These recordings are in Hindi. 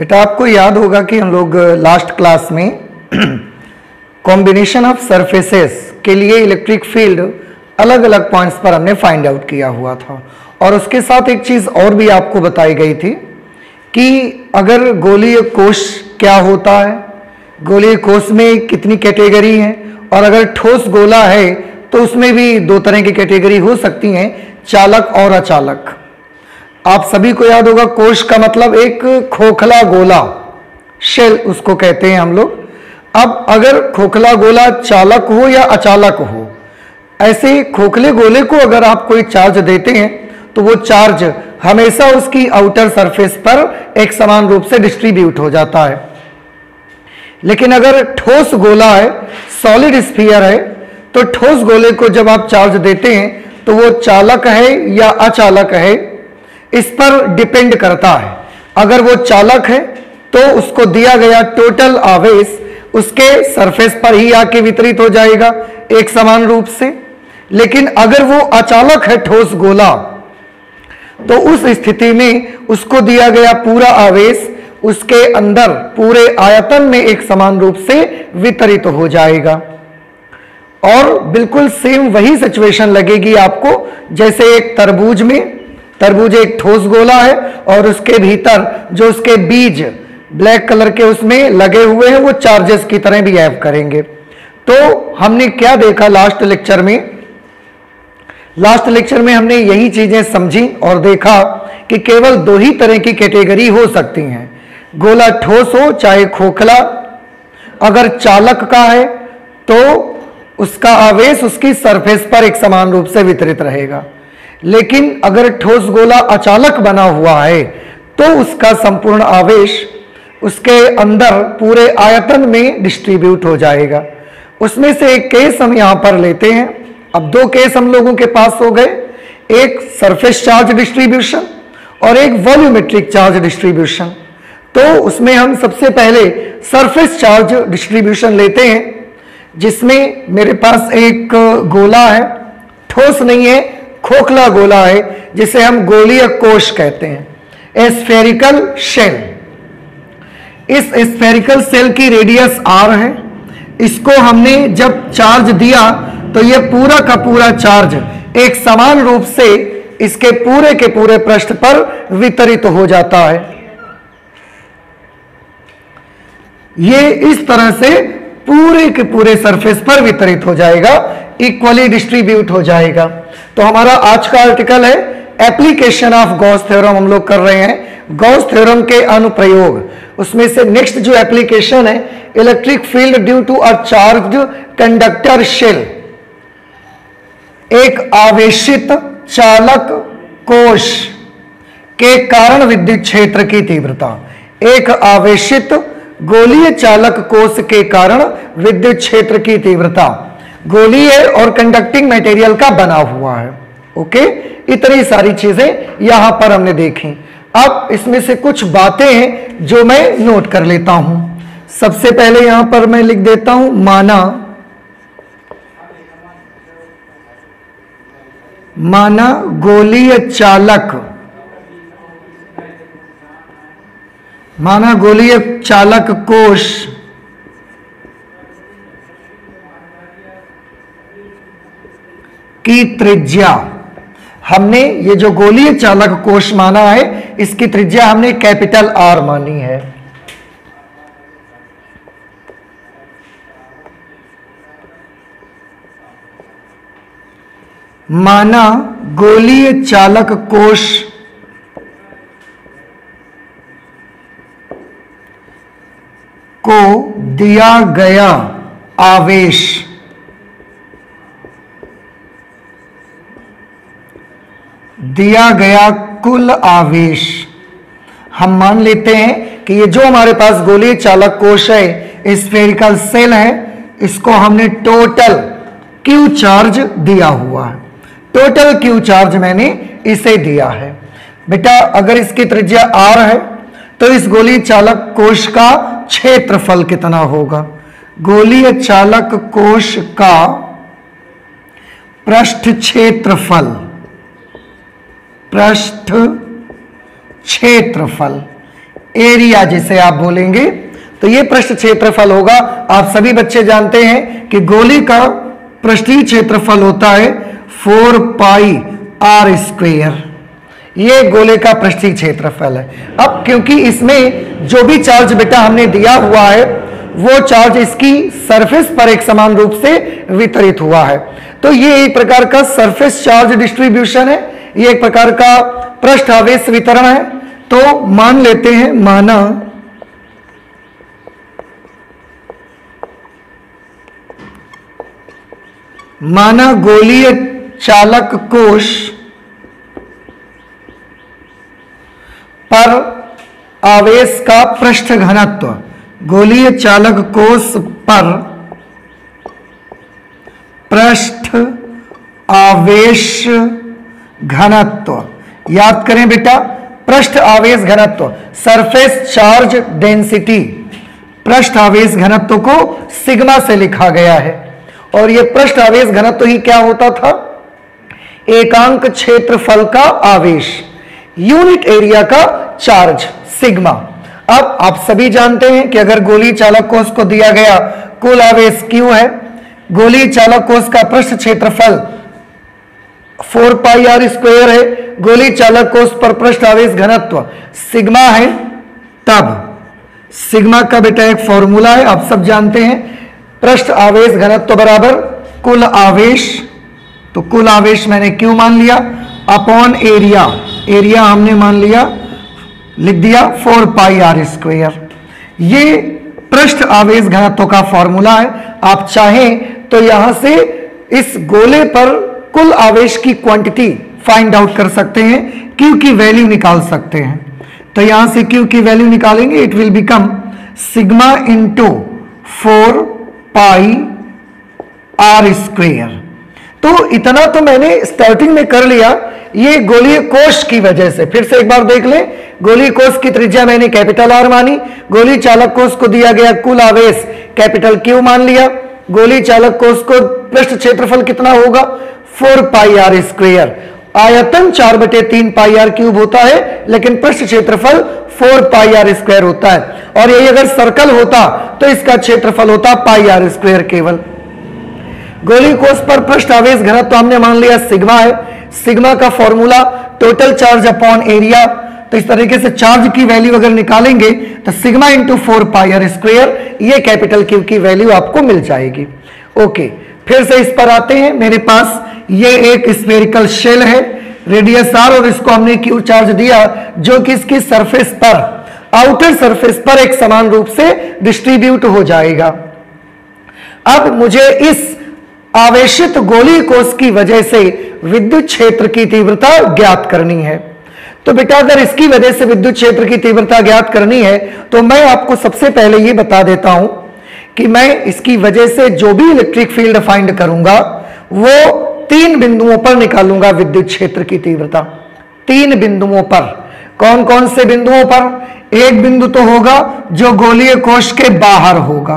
बेटा आपको याद होगा कि हम लोग लास्ट क्लास में कॉम्बिनेशन ऑफ सरफेसेस के लिए इलेक्ट्रिक फील्ड अलग अलग पॉइंट्स पर हमने फाइंड आउट किया हुआ था, और उसके साथ एक चीज और भी आपको बताई गई थी कि अगर गोलीय कोश क्या होता है, गोलीय कोश में कितनी कैटेगरी है, और अगर ठोस गोला है तो उसमें भी दो तरह की कैटेगरी हो सकती हैं, चालक और अचालक। आप सभी को याद होगा कोश का मतलब एक खोखला गोला, शेल उसको कहते हैं हम लोग। अब अगर खोखला गोला चालक हो या अचालक हो, ऐसे खोखले गोले को अगर आप कोई चार्ज देते हैं तो वो चार्ज हमेशा उसकी आउटर सरफेस पर एक समान रूप से डिस्ट्रीब्यूट हो जाता है। लेकिन अगर ठोस गोला है, सॉलिड स्फीयर है, तो ठोस गोले को जब आप चार्ज देते हैं तो वो चालक है या अचालक है, इस पर डिपेंड करता है। अगर वो चालक है तो उसको दिया गया टोटल आवेश उसके सरफेस पर ही आके वितरित हो जाएगा एक समान रूप से। लेकिन अगर वो अचालक है, ठोस गोला, तो उस स्थिति में उसको दिया गया पूरा आवेश उसके अंदर पूरे आयतन में एक समान रूप से वितरित हो जाएगा। और बिल्कुल सेम वही सिचुएशन लगेगी आपको जैसे एक तरबूज में, तरबूज एक ठोस गोला है और उसके भीतर जो उसके बीज ब्लैक कलर के उसमें लगे हुए हैं वो चार्जेस की तरह बिहेव करेंगे। तो हमने क्या देखा लास्ट लेक्चर में? लास्ट लेक्चर में हमने यही चीजें समझी और देखा कि केवल दो ही तरह की कैटेगरी हो सकती हैं, गोला ठोस हो चाहे खोखला। अगर चालक का है तो उसका आवेश उसकी सरफेस पर एक समान रूप से वितरित रहेगा, लेकिन अगर ठोस गोला अचालक बना हुआ है तो उसका संपूर्ण आवेश उसके अंदर पूरे आयतन में डिस्ट्रीब्यूट हो जाएगा। उसमें से एक केस हम यहां पर लेते हैं। अब दो केस हम लोगों के पास हो गए, एक सरफेस चार्ज डिस्ट्रीब्यूशन और एक वॉल्यूमेट्रिक चार्ज डिस्ट्रीब्यूशन। तो उसमें हम सबसे पहले सरफेस चार्ज डिस्ट्रीब्यूशन लेते हैं, जिसमें मेरे पास एक गोला है, ठोस नहीं है, खोखला गोला है, जिसे हम गोलीय कोश कहते हैं, ए स्फेरिकल शेल। इस स्फेरिकल सेल की रेडियस r है। इसको हमने जब चार्ज दिया तो ये पूरा का पूरा चार्ज एक समान रूप से इसके पूरे के पूरे पृष्ठ पर वितरित हो जाता है। ये इस तरह से पूरे के पूरे सरफेस पर वितरित हो जाएगा, इक्वली डिस्ट्रीब्यूट हो जाएगा। तो हमारा आज का आर्टिकल है एप्लीकेशन ऑफ गॉस थ्योरम, हम लोग कर रहे हैं गॉस थ्योरम के अनुप्रयोग। उसमें से नेक्स्ट जो एप्लीकेशन है, electric field due to a charged conductor shell. एक आवेशित चालक कोश के कारण विद्युत क्षेत्र की तीव्रता। एक आवेशित गोलीय चालक कोश के कारण विद्युत क्षेत्र की तीव्रता गोलीय और कंडक्टिंग मटेरियल का बना हुआ है। ओके, इतनी सारी चीजें यहां पर हमने देखी। अब इसमें से कुछ बातें हैं जो मैं नोट कर लेता हूं। सबसे पहले यहां पर मैं लिख देता हूं माना गोलीय चालक, माना गोलीय चालक कोश की त्रिज्या, हमने ये जो गोलीय चालक कोश माना है इसकी त्रिज्या हमने कैपिटल R मानी है। माना गोलीय चालक कोश को दिया गया आवेश दिया गया कुल आवेश, हम मान लेते हैं कि ये जो हमारे पास गोलीय चालक कोश है, स्फेरिकल सेल है, इसको हमने टोटल क्यू चार्ज दिया हुआ है। टोटल क्यू चार्ज मैंने इसे दिया है। बेटा अगर इसकी त्रिज्या R है तो इस गोलीय चालक कोश का क्षेत्रफल कितना होगा? गोलीय चालक कोश का पृष्ठ क्षेत्रफल, पृष्ठ क्षेत्रफल एरिया जिसे आप बोलेंगे, तो ये पृष्ठ क्षेत्रफल होगा। आप सभी बच्चे जानते हैं कि गोली का पृष्ठीय क्षेत्रफल होता है 4 पाई आर स्क्वायर। ये गोले का पृष्ठीय क्षेत्रफल है। अब क्योंकि इसमें जो भी चार्ज बेटा हमने दिया हुआ है वो चार्ज इसकी सरफेस पर एक समान रूप से वितरित हुआ है, तो ये एक प्रकार का सरफेस चार्ज डिस्ट्रीब्यूशन है, ये एक प्रकार का पृष्ठ आवेश वितरण है। तो मान लेते हैं, माना गोलीय चालक कोश पर आवेश का पृष्ठ घनत्व, गोलीय चालक कोश पर पृष्ठ आवेश घनत्व, याद करें बेटा, पृष्ठ आवेश घनत्व, सरफेस चार्ज डेंसिटी, पृष्ठ आवेश घनत्व को सिग्मा से लिखा गया है। और यह पृष्ठ आवेश घनत्व ही क्या होता था? एकांक क्षेत्रफल का आवेश, यूनिट एरिया का चार्ज सिग्मा। अब आप सभी जानते हैं कि अगर गोलीय चालक कोश को दिया गया कुल आवेश Q है, गोलीय चालक कोश का पृष्ठ क्षेत्रफल 4 पाई आर स्क्वायर है, गोलीय चालक कोश पर पृष्ठ आवेश घनत्व सिग्मा है, तब सिग्मा का बेटा एक फॉर्मूला है, आप सब जानते हैं, पृष्ठ आवेश घनत्व बराबर कुल आवेश, तो कुल आवेश मैंने Q मान लिया अपॉन एरिया, एरिया हमने मान लिया, लिख दिया 4 पाई आर स्क्वायर। ये पृष्ठ आवेश घनत्व का फॉर्मूला है। आप चाहें तो यहां से इस गोले पर कुल आवेश की क्वांटिटी फाइंड आउट कर सकते हैं, Q की वैल्यू निकाल सकते हैं। तो यहां से Q की वैल्यू निकालेंगे, it will become sigma into 4 pi are square. तो इतना तो मैंने स्टार्टिंग में कर लिया, ये गोलीय कोश की वजह से। फिर से एक बार देख लें, गोलीय कोश की त्रिज्या मैंने कैपिटल आर मानी, गोलीय चालक कोश को दिया गया कुल आवेश कैपिटल Q मान लिया, गोलीय चालक कोश को पृष्ठ क्षेत्रफल कितना होगा 4 पाई आर स्क्वायर, आयतन 4/3 पाई आर क्यूब होता है, लेकिन पृष्ठ क्षेत्रफल 4 पाई आर स्क्वायर होता है। और यही अगर सर्कल होता तो इसका क्षेत्रफल होता पाई आर स्क्वायर केवल। गोलीय कोश पर पृष्ठ आवेश घनत्व तो हमने मान लिया सिग्मा है, सिग्मा का formula total charge upon area, तो इस तरीके से चार्ज की वैल्यू अगर निकालेंगे तो sigma into 4 pi are square, ये कैपिटल Q की वैल्यू आपको मिल जाएगी। ओके, फिर से इस पर आते हैं। मेरे पास ये एक स्फेरिकल शेल है, रेडियस r, और इसको हमने Q चार्ज दिया जो कि इसकी सरफेस पर, आउटर सरफेस पर एक समान रूप से डिस्ट्रीब्यूट हो जाएगा। अब मुझे इस आवेशित गोलीय कोश की वजह से विद्युत क्षेत्र की तीव्रता ज्ञात करनी है। तो बेटा अगर इसकी वजह से विद्युत क्षेत्र की तीव्रता ज्ञात करनी है तो मैं आपको सबसे पहले ये बता देता हूं कि मैं इसकी वजह से जो भी इलेक्ट्रिक फील्ड फाइंड करूंगा वो 3 बिंदुओं पर निकालूंगा विद्युत क्षेत्र की तीव्रता। 3 बिंदुओं पर, कौन कौन से बिंदुओं पर? एक बिंदु तो होगा जो गोलीय कोश के बाहर होगा,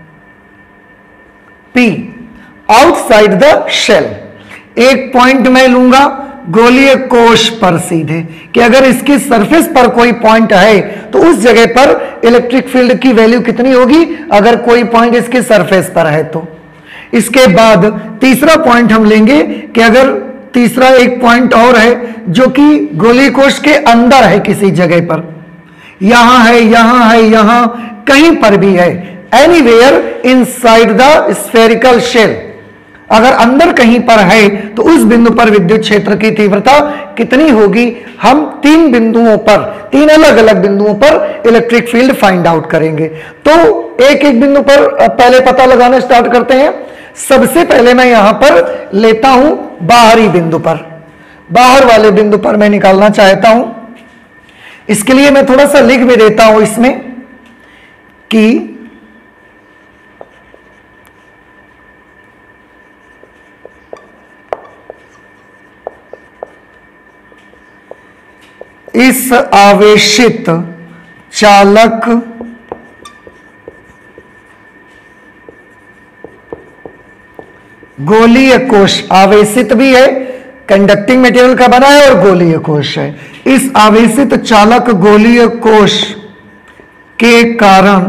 P, आउटसाइड द शेल। एक पॉइंट मैं लूंगा गोलीय कोश पर सीधे, कि अगर इसकी सरफेस पर कोई पॉइंट है तो उस जगह पर इलेक्ट्रिक फील्ड की वैल्यू कितनी होगी, अगर कोई पॉइंट इसकी सरफेस पर है तो। इसके बाद तीसरा पॉइंट हम लेंगे कि अगर तीसरा एक पॉइंट और है जो कि गोलीय कोश के अंदर है किसी जगह पर, यहां है, यहां है, यहां कहीं पर भी है, anywhere inside the spherical shell, अगर अंदर कहीं पर है तो उस बिंदु पर विद्युत क्षेत्र की तीव्रता कितनी होगी, हम 3 बिंदुओं पर, 3 अलग अलग बिंदुओं पर इलेक्ट्रिक फील्ड फाइंड आउट करेंगे। तो एक एक बिंदु पर पहले पता लगाना स्टार्ट करते हैं। सबसे पहले मैं यहां पर लेता हूं बाहरी बिंदु पर, बाहर वाले बिंदु पर मैं निकालना चाहता हूं। इसके लिए मैं थोड़ा सा लिख भी देता हूं इसमें कि इस आवेशित चालक गोलीय कोश, आवेशित भी है, कंडक्टिंग मटेरियल का बना है और गोलीय कोश है। इस आवेशित चालक गोलीय कोश के कारण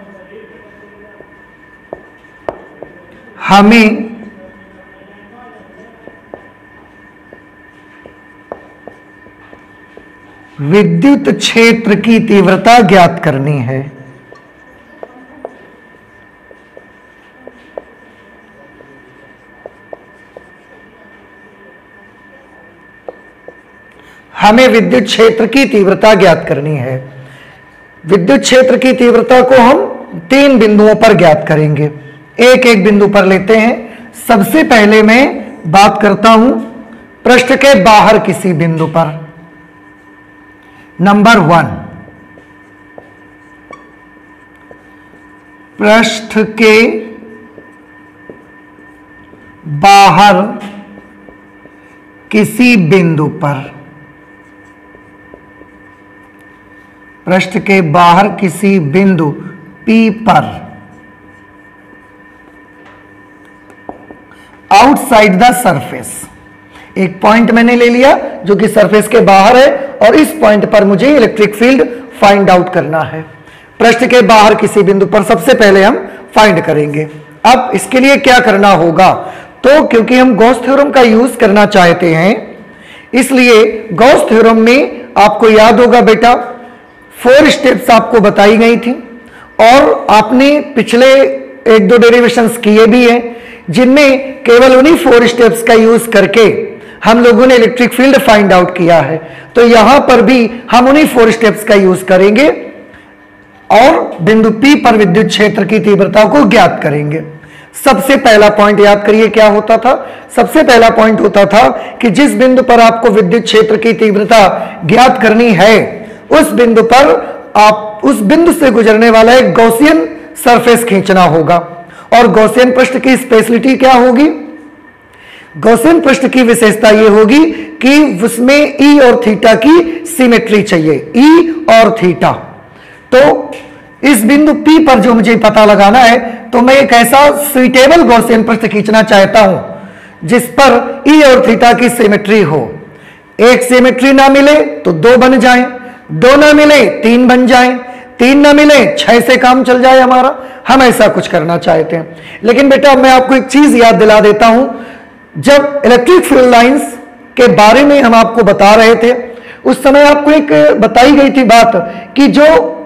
हमें विद्युत क्षेत्र की तीव्रता ज्ञात करनी है। हमें विद्युत क्षेत्र की तीव्रता ज्ञात करनी है। विद्युत क्षेत्र की तीव्रता को हम 3 बिंदुओं पर ज्ञात करेंगे, एक एक बिंदु पर लेते हैं। सबसे पहले मैं बात करता हूं पृष्ठ के बाहर किसी बिंदु पर। नंबर 1, पृष्ठ के बाहर किसी बिंदु पर, पृष्ठ के बाहर किसी बिंदु P पर आउटसाइड द सरफेस, एक पॉइंट मैंने ले लिया जो कि सरफेस के बाहर है और इस पॉइंट पर मुझे इलेक्ट्रिक फील्ड फाइंड आउट करना है। पृष्ठ के बाहर किसी बिंदु पर सबसे पहले हम फाइंड करेंगे। अब इसके लिए क्या करना होगा, तो क्योंकि हम गॉस थ्योरम का यूज करना चाहते हैं, इसलिए गॉस थ्योरम में आपको याद होगा बेटा 4 स्टेप्स आपको बताई गई थी और आपने पिछले 1-2 डेरिवेशंस किए भी हैं, जिनमें केवल उन्हीं 4 स्टेप्स का यूज करके हम लोगों ने इलेक्ट्रिक फील्ड फाइंड आउट किया है। तो यहां पर भी हम उन्हीं 4 स्टेप्स का यूज करेंगे और बिंदु P पर विद्युत क्षेत्र की तीव्रता को ज्ञात करेंगे। सबसे पहला पॉइंट याद करिए क्या होता था। सबसे पहला पॉइंट होता था कि जिस बिंदु पर आपको विद्युत क्षेत्र की तीव्रता ज्ञात करनी है, उस बिंदु पर आप उस बिंदु से गुजरने वाला एक गॉसियन सरफेस खींचना होगा। और गॉसियन पृष्ठ की स्पेशलिटी क्या होगी, गॉसियन पृष्ठ की विशेषता यह होगी कि उसमें E और थीटा की सिमेट्री चाहिए, E और थीटा। तो इस बिंदु P पर जो मुझे पता लगाना है, तो मैं एक ऐसा सुइटेबल गॉसियन पृष्ठ खींचना चाहता हूं जिस पर E और थीटा की सिमेट्री हो। एक सिमेट्री ना मिले तो 2 बन जाएं, 2 ना मिले 3 बन जाएं, 3 ना मिले 6 से काम चल जाए हमारा। हम ऐसा कुछ करना चाहते हैं। लेकिन बेटा मैं आपको एक चीज याद दिला देता हूं, जब इलेक्ट्रिक फील्ड लाइंस के बारे में हम आपको बता रहे थे, उस समय आपको एक बताई गई थी बात कि जो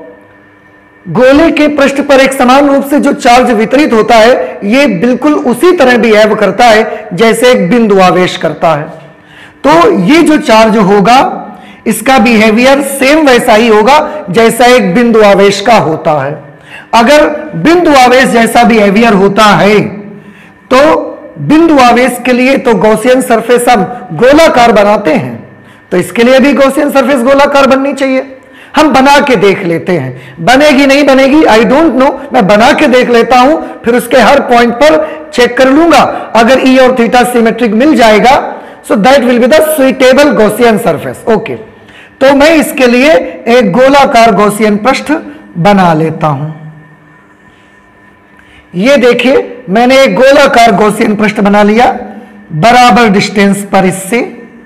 गोले के पृष्ठ पर एक समान रूप से जो चार्ज वितरित होता है, ये बिल्कुल उसी तरह बिहेव करता है जैसे एक बिंदु आवेश करता है। तो ये जो चार्ज होगा, इसका बिहेवियर सेम वैसा ही होगा जैसा एक बिंदु आवेश का होता है। अगर बिंदु आवेश जैसा बिहेवियर होता है, तो बिंदु आवेश के लिए तो गॉसियन सरफेस हम गोलाकार बनाते हैं, तो इसके लिए भी गॉसियन सरफेस गोलाकार बननी चाहिए। हम बना के देख लेते हैं, बनेगी नहीं बनेगी आई डोंट नो, मैं बना के देख लेता हूं, फिर उसके हर पॉइंट पर चेक कर लूंगा। अगर E और थीटा सिमेट्रिक मिल जाएगा, so that will be the suitable Gaussian surface. Okay, तो मैं इसके लिए एक गोलाकार गॉसियन पृष्ठ बना लेता हूं। ये देखिए मैंने एक गोलाकार गॉसियन पृष्ठ बना लिया बराबर डिस्टेंस पर, इससे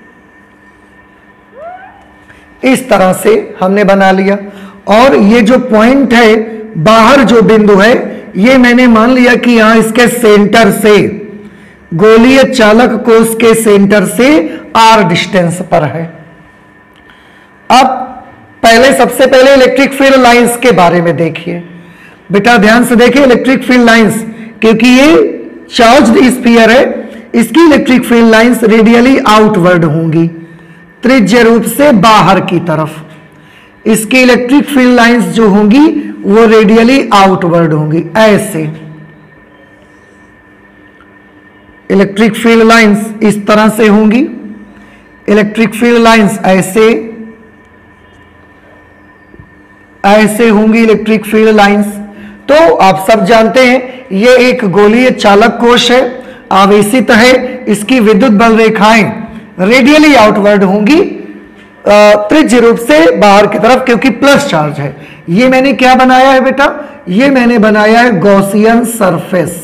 इस तरह से हमने बना लिया। और ये जो पॉइंट है, बाहर जो बिंदु है, ये मैंने मान लिया कि यहां इसके सेंटर से, गोलीय चालक कोष के सेंटर से r डिस्टेंस पर है। अब पहले सबसे पहले इलेक्ट्रिक फील्ड लाइंस के बारे में देखिए बेटा, ध्यान से देखिए इलेक्ट्रिक फील्ड लाइंस, क्योंकि ये चार्ज्ड स्फीयर है, इसकी electric field lines radially outward होंगी, त्रिज्य रूप से बाहर की तरफ। इसकी इलेक्ट्रिक फील्ड लाइंस जो होंगी वो रेडियली आउटवर्ड होंगी, ऐसे इलेक्ट्रिक फील्ड लाइंस इस तरह से होंगी, इलेक्ट्रिक फील्ड लाइंस ऐसे ऐसे होंगी इलेक्ट्रिक फील्ड लाइंस। तो आप सब जानते हैं ये एक गोलीय चालक कोष है, आवेशित है, इसकी विद्युत बल रेखाएं रेडियली आउटवर्ड होंगी, त्रिज्य रूप से बाहर की तरफ, क्योंकि प्लस चार्ज है। ये मैंने क्या बनाया है बेटा, ये मैंने बनाया है गॉसियन सरफेस।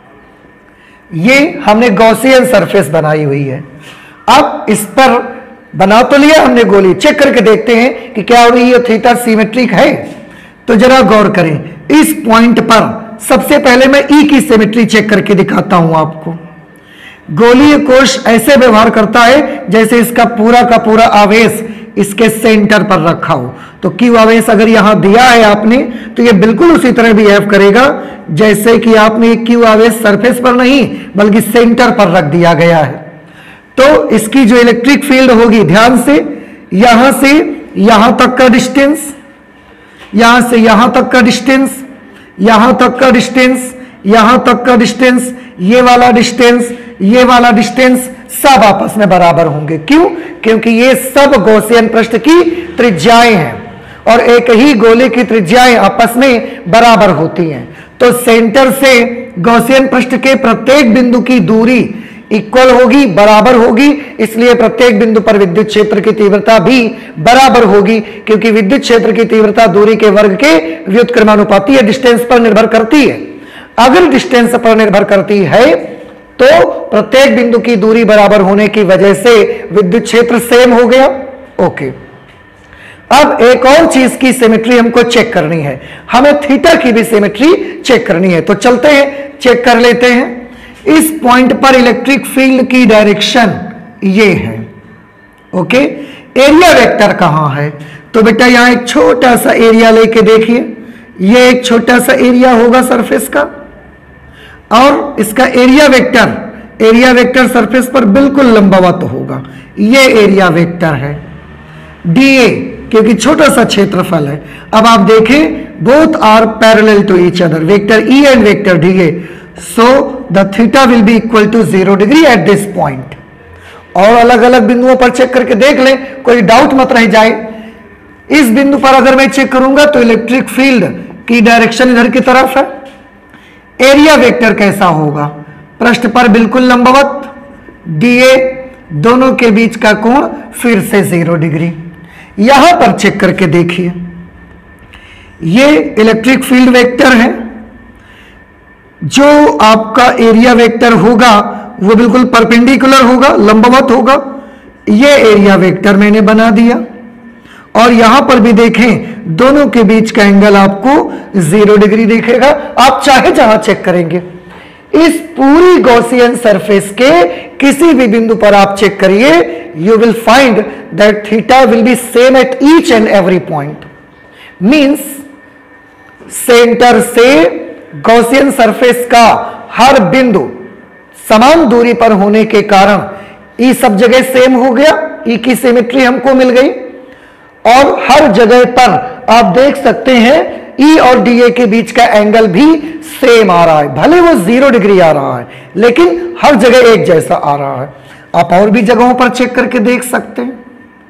ये हमने गॉसियन सरफेस बनाई हुई है। अब इस पर बना तो लिया हमने गोली, चेक करके देखते हैं कि क्या ई और थीटा सिमेट्रिक है। तो जरा गौर करें, इस पॉइंट पर सबसे पहले मैं ई की सिमेट्री चेक करके दिखाता हूं आपको। गोलीय कोश ऐसे व्यवहार करता है जैसे इसका पूरा का पूरा आवेश इसके सेंटर पर रखा हो। तो क्यू आवेश अगर यहां दिया है आपने, तो ये बिल्कुल उसी तरह बिहेव करेगा जैसे कि आपने क्यू आवेश सरफेस पर नहीं बल्कि सेंटर पर रख दिया गया है। तो इसकी जो इलेक्ट्रिक फील्ड होगी, ध्यान से यहां तक का डिस्टेंस, यहां से यहां तक का डिस्टेंस, यहां तक का डिस्टेंस, यहां तक का डिस्टेंस, ये वाला डिस्टेंस, ये वाला डिस्टेंस सब आपस में बराबर होंगे। क्यों? क्योंकि ये सब गॉसियन पृष्ठ की त्रिज्याएं हैं और एक ही गोले की त्रिज्याएं आपस में बराबर होती हैं। तो सेंटर से गॉसियन पृष्ठ के प्रत्येक बिंदु की दूरी इक्वल होगी, बराबर होगी, इसलिए प्रत्येक बिंदु पर विद्युत क्षेत्र की तीव्रता भी बराबर होगी, क्योंकि विद्युत क्षेत्र की तीव्रता दूरी के वर्ग के व्युत्क्रमानुपाती है, डिस्टेंस पर निर्भर करती है। अगर डिस्टेंस पर निर्भर करती है तो प्रत्येक बिंदु की दूरी बराबर होने की वजह से विद्युत क्षेत्र सेम हो गया। ओके, अब एक और चीज की सिमेट्री हमको चेक करनी है, हमें थीटा की भी सिमेट्री चेक करनी है। तो चलते हैं, चेक कर लेते हैं। इस पॉइंट पर इलेक्ट्रिक फील्ड की डायरेक्शन ये है। ओके, एरिया वेक्टर कहां है? तो बेटा यहां एक छोटा सा एरिया लेके देखिए, ये एक छोटा सा एरिया होगा सरफेस का और इसका एरिया वेक्टर सरफेस पर बिल्कुल लंबवत होगा। ये एरिया वेक्टर है डीए, क्योंकि छोटा सा क्षेत्रफल है। अब आप देखें, both are parallel to each other, vector E and vector d A, so the theta will be equal to 0 degree at this point. और अलग अलग बिंदुओं पर चेक करके देख लें, कोई डाउट मत रह जाए। इस बिंदु पर अगर मैं चेक करूंगा तो इलेक्ट्रिक फील्ड की डायरेक्शन इधर की तरफ है। एरिया वेक्टर कैसा होगा? पृष्ठ पर बिल्कुल लंबवत, डीए, दोनों के बीच का कोण फिर से 0 डिग्री। यहां पर चेक करके देखिए, ये इलेक्ट्रिक फील्ड वेक्टर है। जो आपका एरिया वेक्टर होगा वो बिल्कुल परपेंडिकुलर होगा, लंबवत होगा। ये एरिया वेक्टर मैंने बना दिया और यहां पर भी देखें, दोनों के बीच का एंगल आपको 0 डिग्री दिखेगा। आप चाहे जहां चेक करेंगे, इस पूरी गॉसियन सरफेस के किसी भी बिंदु पर आप चेक करिए, you will find that theta will be same at each and every point. Means centre से गॉसियन सरफेस का हर बिंदु समान दूरी पर होने के कारण ई सब जगह सेम हो गया, ई की सिमेट्री हमको मिल गई। और हर जगह पर आप देख सकते हैं ई और डीए के बीच का एंगल भी सेम आ रहा है, भले वो 0 डिग्री आ रहा है लेकिन हर जगह एक जैसा आ रहा है। आप और भी जगहों पर चेक करके देख सकते हैं,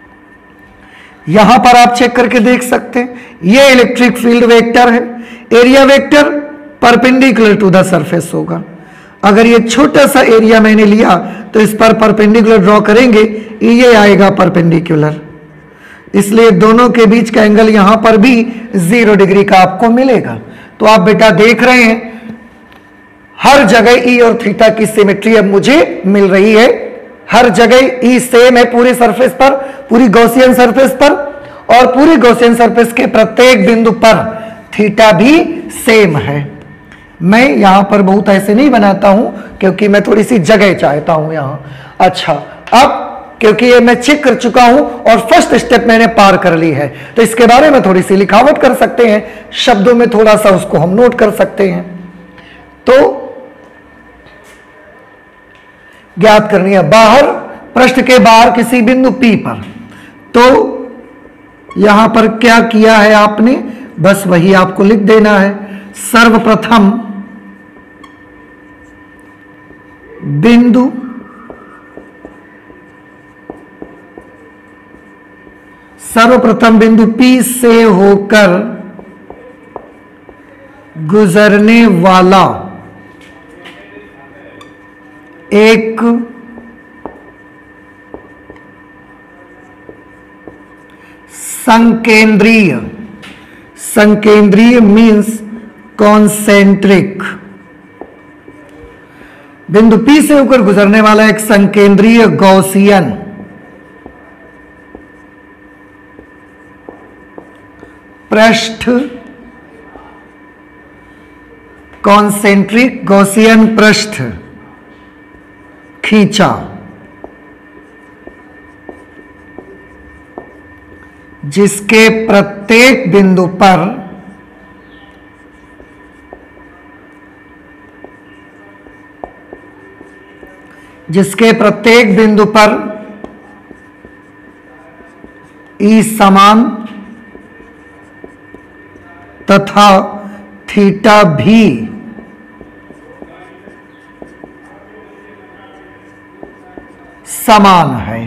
यहां पर आप चेक करके देख सकते हैं। ये इलेक्ट्रिक फील्ड वेक्टर है, area vector perpendicular to the surface होगा। अगर ये छोटा सा एरिया मैंने लिया तो इस पर परपेंडिकुलर ड्रॉ करेंगे, ये आएगा परपेंडिकुलर, इसलिए दोनों के बीच का एंगल यहां पर भी 0 डिग्री का आपको मिलेगा। तो आप बेटा देख रहे हैं, हर जगह ई और थीटा की सिमेट्री अब मुझे मिल रही है। हर जगह ई सेम है पूरे सरफेस पर, पूरी गॉसियन सरफेस पर, और पूरी गॉसियन सरफेस के प्रत्येक बिंदु पर थीटा भी सेम है। मैं यहां पर बहुत ऐसे नहीं बनाता हूं क्योंकि मैं थोड़ी सी जगह चाहता हूं यहां। अच्छा, अब क्योंकि ये मैं चेक कर चुका हूं और फर्स्ट स्टेप मैंने पार कर ली है, तो इसके बारे में थोड़ी सी लिखावट कर सकते हैं, शब्दों में थोड़ा सा उसको हम नोट कर सकते हैं। तो ज्ञात करनी है बाहर, पृष्ठ के बाहर किसी बिंदु P पर, तो यहां पर क्या किया है आपने, बस वही आपको लिख देना है। सर्वप्रथम बिंदु P से होकर गुजरने वाला एक संकेंद्रीय मीन्स कॉन्सेंट्रिक, बिंदु P से होकर गुजरने वाला एक संकेंद्रीय गॉसियन पृष्ठ, कॉन्सेंट्रिक गॉसियन पृष्ठ खींचा, जिसके प्रत्येक बिंदु पर ई समान तथा थीटा भी समान है।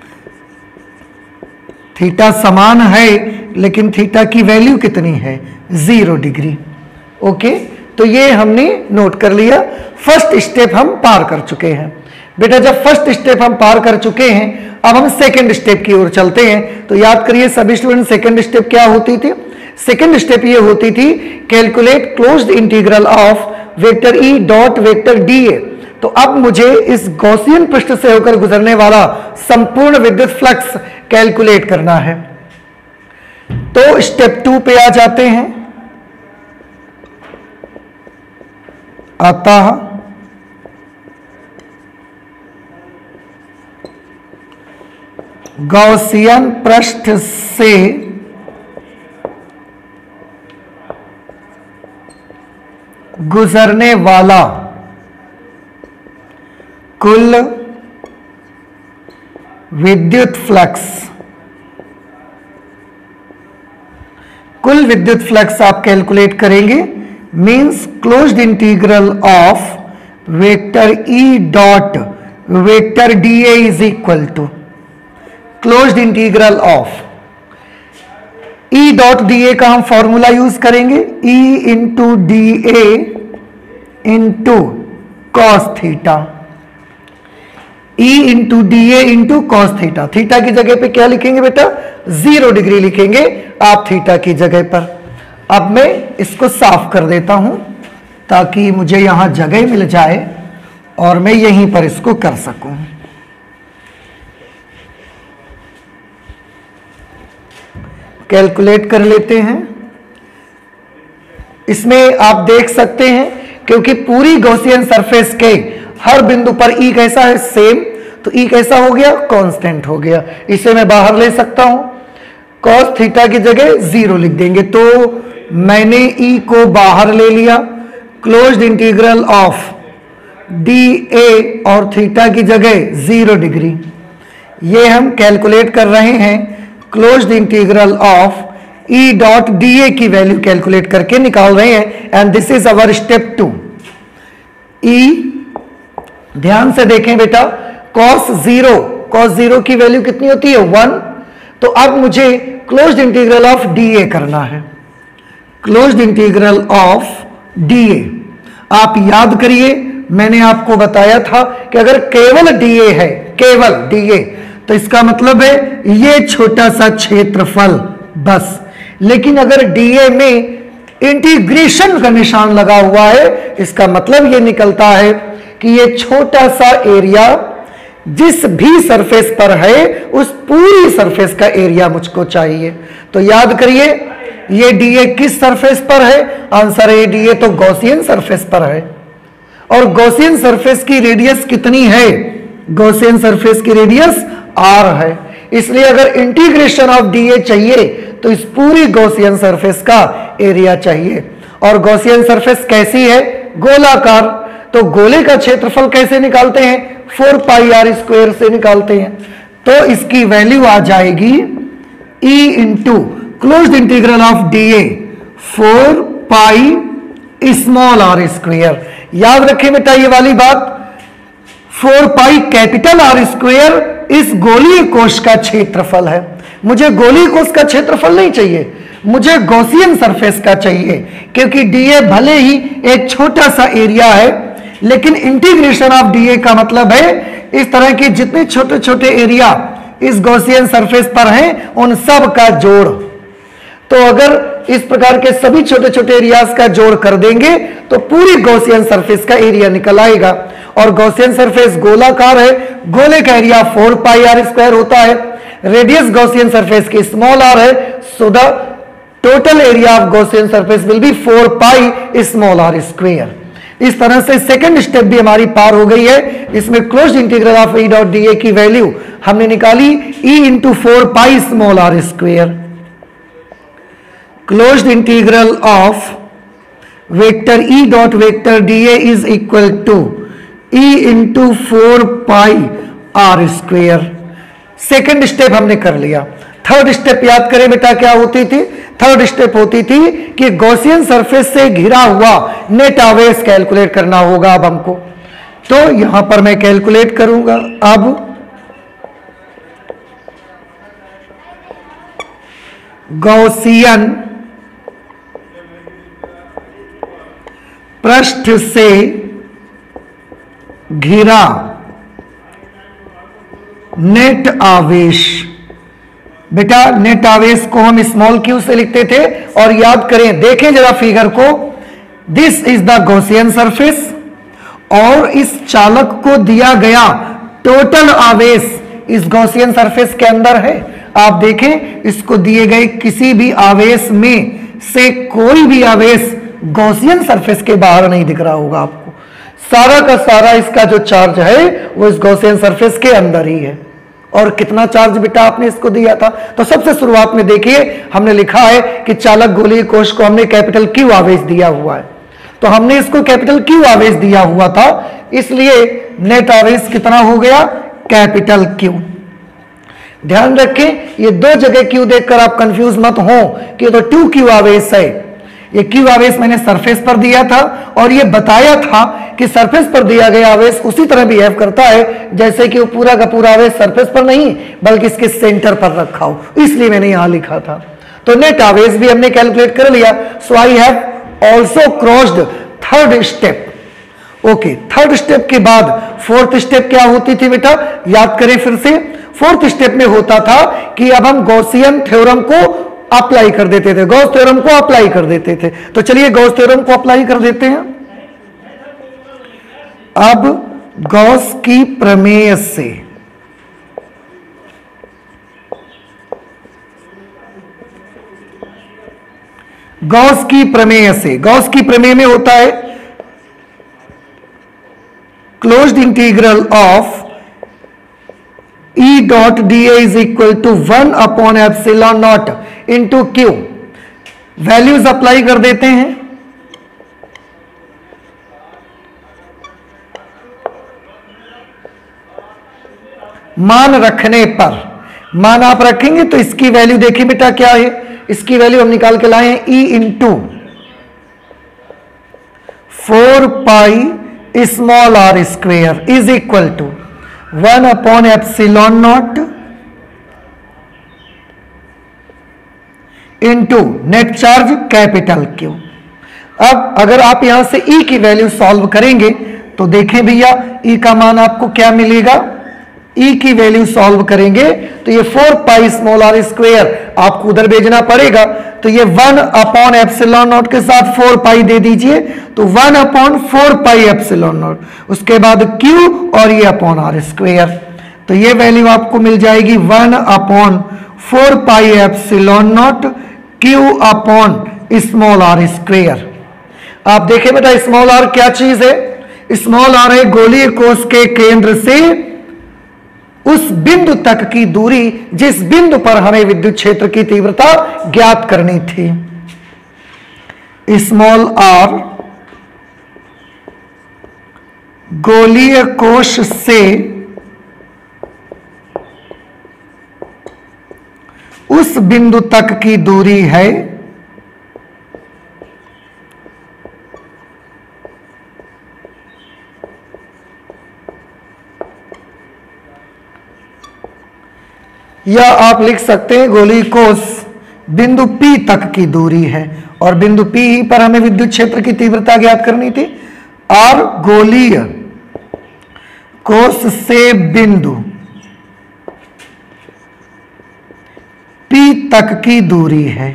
थीटा समान है, लेकिन थीटा की वैल्यू कितनी है? 0 डिग्री। ओके, तो ये हमने नोट कर लिया। फर्स्ट स्टेप हम पार कर चुके हैं। बेटा जब फर्स्ट स्टेप हम पार कर चुके हैं, अब हम सेकंड स्टेप की ओर चलते हैं। तो याद करिए सभी स्टूडेंट, सेकंड स्टेप क्या होती थी? सेकंड स्टेप ये होती थी, calculate closed integral of vector E dot vector d A. तो अब मुझे इस गॉसियन पृष्ठ से होकर गुजरने वाला संपूर्ण विद्युत फ्लक्स कैलकुलेट करना है। तो स्टेप 2 पे आ जाते हैं। अतः गॉसियन पृष्ठ से गुजरने वाला कुल विद्युत फ्लक्स आप कैलकुलेट करेंगे। Means closed integral of vector E dot vector d A is equal to closed integral of E dot d A का हम फॉर्मूला यूज करेंगे, E into d A into cos theta. E into d A into cos theta. Theta की जगह पे क्या लिखेंगे बेटा? 0 डिग्री लिखेंगे आप थीटा की जगह पर। अब मैं इसको साफ कर देता हूं ताकि मुझे यहां जगह मिल जाए और मैं यहीं पर इसको कर सकूं। कैलकुलेट कर लेते हैं। इसमें आप देख सकते हैं, क्योंकि पूरी गॉसियन सरफेस के हर बिंदु पर ई कैसा है? सेम। तो ई कैसा हो गया? कांस्टेंट हो गया। इसे मैं बाहर ले सकता हूं, cos थीटा की जगह 0 लिख देंगे। तो मैंने ई को बाहर ले लिया। Closed integral of d A और थीटा की जगह 0 डिग्री। ये हम कैलकुलेट कर रहे हैं। Closed integral of E dot d A की वैल्यू कैलकुलेट करके निकाल रहे हैं। And this is our step 2। ई ध्यान से देखें बेटा, cos 0 की वैल्यू कितनी होती है? 1। तो अब मुझे closed integral of d A करना है। Closed integral of d A आप याद करिए, मैंने आपको बताया था कि अगर केवल डी ए है, केवल डी ए, तो इसका मतलब है ये छोटा सा क्षेत्रफल बस। लेकिन अगर डी ए में इंटीग्रेशन का निशान लगा हुआ है, इसका मतलब ये निकलता है कि ये छोटा सा एरिया जिस भी सरफेस पर है, उस पूरी सरफेस का एरिया मुझको चाहिए। तो याद करिए, ये डीए किस सरफेस पर है? आंसर है डीए तो गॉसियन सरफेस पर है। और गॉसियन सरफेस की रेडियस कितनी है? गॉसियन सरफेस की रेडियस आर है। इसलिए अगर इंटीग्रेशन ऑफ डीए चाहिए तो इस पूरी गॉसियन सरफेस का एरिया चाहिए। और गॉसियन सरफेस कैसी है? गोलाकार। तो गोले का क्षेत्रफल कैसे निकालते हैं? 4 पाई आर स्क्वायर से निकालते हैं। तो इसकी वैल्यू आ जाएगी E into closed integral of d A 4 pi small r square. याद रखें बेटा ये वाली बात, 4 पाई कैपिटल आर स्क्वायर इस गोलीय कोश का क्षेत्रफल है। मुझे गोलीय कोश का क्षेत्रफल नहीं चाहिए, मुझे गॉसियन सरफेस का चाहिए, क्योंकि डीए भले ही एक छोटा सा एरिया है, लेकिन इंटीग्रेशन ऑफ डीए का मतलब है इस तरह के जितने छोटे छोटे एरिया इस गॉसियन सरफेस पर हैं उन सब का जोड़। तो अगर इस प्रकार के सभी छोटे छोटे एरियाज का जोड़ कर देंगे तो पूरी गॉसियन सरफेस का एरिया निकल आएगा। और गॉसियन सरफेस गोलाकार है, गोले का एरिया 4 पाई आर स्क्वायर होता है। रेडियस गॉसियन सरफेस की स्मॉल आर है, so the total area of Gaussian surface will be 4 pi small r square. इस तरह से सेकंड स्टेप भी हमारी पार हो गई है। इसमें closed integral of E dot d A की वैल्यू हमने निकाली E into 4 pi small r square. Closed integral of vector E dot vector d A is equal to E into 4 pi are square. Second step हमने कर लिया। थर्ड स्टेप याद करें बेटा क्या होती थी? थर्ड स्टेप होती थी कि गॉसियन सरफेस से घिरा हुआ नेट आवेश कैलकुलेट करना होगा। अब हमको तो यहां पर मैं कैलकुलेट करूंगा। अब गॉसियन पृष्ठ से घिरा नेट आवेश, बेटा नेट आवेश को हम स्मॉल क्यू से लिखते थे। और याद करें, देखें जरा फिगर को, this is the Gaussian surface और इस चालक को दिया गया टोटल आवेश इस गॉसियन सरफेस के अंदर है। आप देखें, इसको दिए गए किसी भी आवेश में से कोई भी आवेश गॉसियन सरफेस के बाहर नहीं दिख रहा होगा आपको। सारा का सारा इसका जो चार्ज है वो इस गॉसियन सरफेस के अंदर ही है। और कितना चार्ज बेटा आपने इसको दिया था? तो सबसे शुरुआत में देखिए हमने लिखा है कि चालक गोलीय कोश को हमने कैपिटल क्यू आवेश दिया हुआ है। तो हमने इसको कैपिटल क्यू आवेश दिया हुआ था, इसलिए नेट आवेश कितना हो गया? Capital Q. ध्यान रखें, ये दो जगह क्यू देखकर आप कंफ्यूज मत हो कि ये तो 2Q आवेश है। ये क्यू आवेश मैंने सरफेस पर दिया था और ये बताया था कि सरफेस पर दिया गया आवेश उसी तरह बिहेव करता है जैसे कि वो पूरा का पूरा आवेश सरफेस पर नहीं बल्कि इसके सेंटर पर रखा हो, इसलिए मैंने यहां लिखा था। तो नेट आवेश भी हमने कैलकुलेट कर लिया। So I have also crossed third step. Okay, third step के बाद फोर्थ स्टेप क्या होती थी बेटा? याद करें फिर से। फोर्थ स्टेप में होता था कि अब हम गॉसियन थ्योरम को अप्लाई कर देते थे, गॉस थ्योरम को अप्लाई कर देते थे। तो चलिए गॉस थ्योरम को अप्लाई कर देते हैं। अब गॉस की प्रमेय से गॉस की प्रमेय में होता है closed integral of E dot d A is equal to 1 upon epsilon naught into Q. Values apply कर देते हैं। मान रखने पर, मान आप रखेंगे तो इसकी वैल्यू देखिए बेटा क्या है? इसकी वैल्यू हम निकाल के लाए हैं E into 4 pi small r square is equal to 1 upon epsilon naught into net charge capital Q. अब अगर आप यहां से E की वैल्यू सॉल्व करेंगे तो देखें भैया E का मान आपको क्या मिलेगा? E की वैल्यू सॉल्व करेंगे तो ये 4 पाई स्मॉल आर स्क्वेयर आपको उधर भेजना पड़ेगा। तो ये 1 अपॉन एप्सिलॉन नॉट के साथ 4 पाई दे दीजिए, तो 1 अपॉन 4 पाई एप्सिलॉन नॉट, उसके बाद Q और ये अपॉन आर स्क्वेयर। तो ये वैल्यू आपको मिल जाएगी 1 upon 4 pi epsilon naught Q upon small r square. आप देखें बेटा स्मॉल आर क्या चीज है? स्मॉल आर है गोलीय कोश के केंद्र से उस बिंदु तक की दूरी जिस बिंदु पर हमें विद्युत क्षेत्र की तीव्रता ज्ञात करनी थी। स्मॉल आर गोलीय कोश से उस बिंदु तक की दूरी है या आप लिख सकते हैं गोलीय कोश बिंदु P तक की दूरी है और बिंदु P पर हमें विद्युत क्षेत्र की तीव्रता ज्ञात करनी थी। और गोलीय कोश से बिंदु P तक की दूरी है।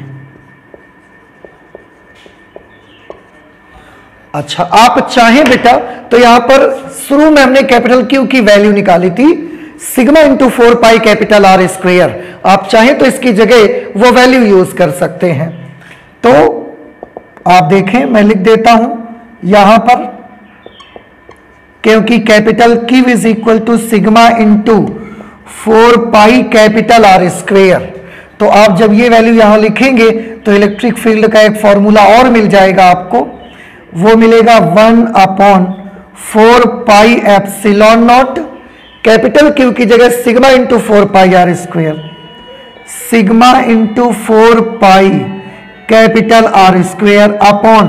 अच्छा, आप चाहें बेटा तो यहां पर शुरू में हमने कैपिटल Q की वैल्यू निकाली थी sigma into 4 pi capital R square. आप चाहें तो इसकी जगह वो वैल्यू यूज कर सकते हैं। तो आप देखें, मैं लिख देता हूं यहां पर, क्योंकि capital Q is equal to sigma into 4 pi capital R square. तो आप जब ये वैल्यू यहां लिखेंगे तो इलेक्ट्रिक फील्ड का एक फॉर्मूला और मिल जाएगा आपको, वो मिलेगा 1/4 pi epsilon naught, capital Q की जगह sigma into 4 pi R square, sigma into 4 pi capital R square upon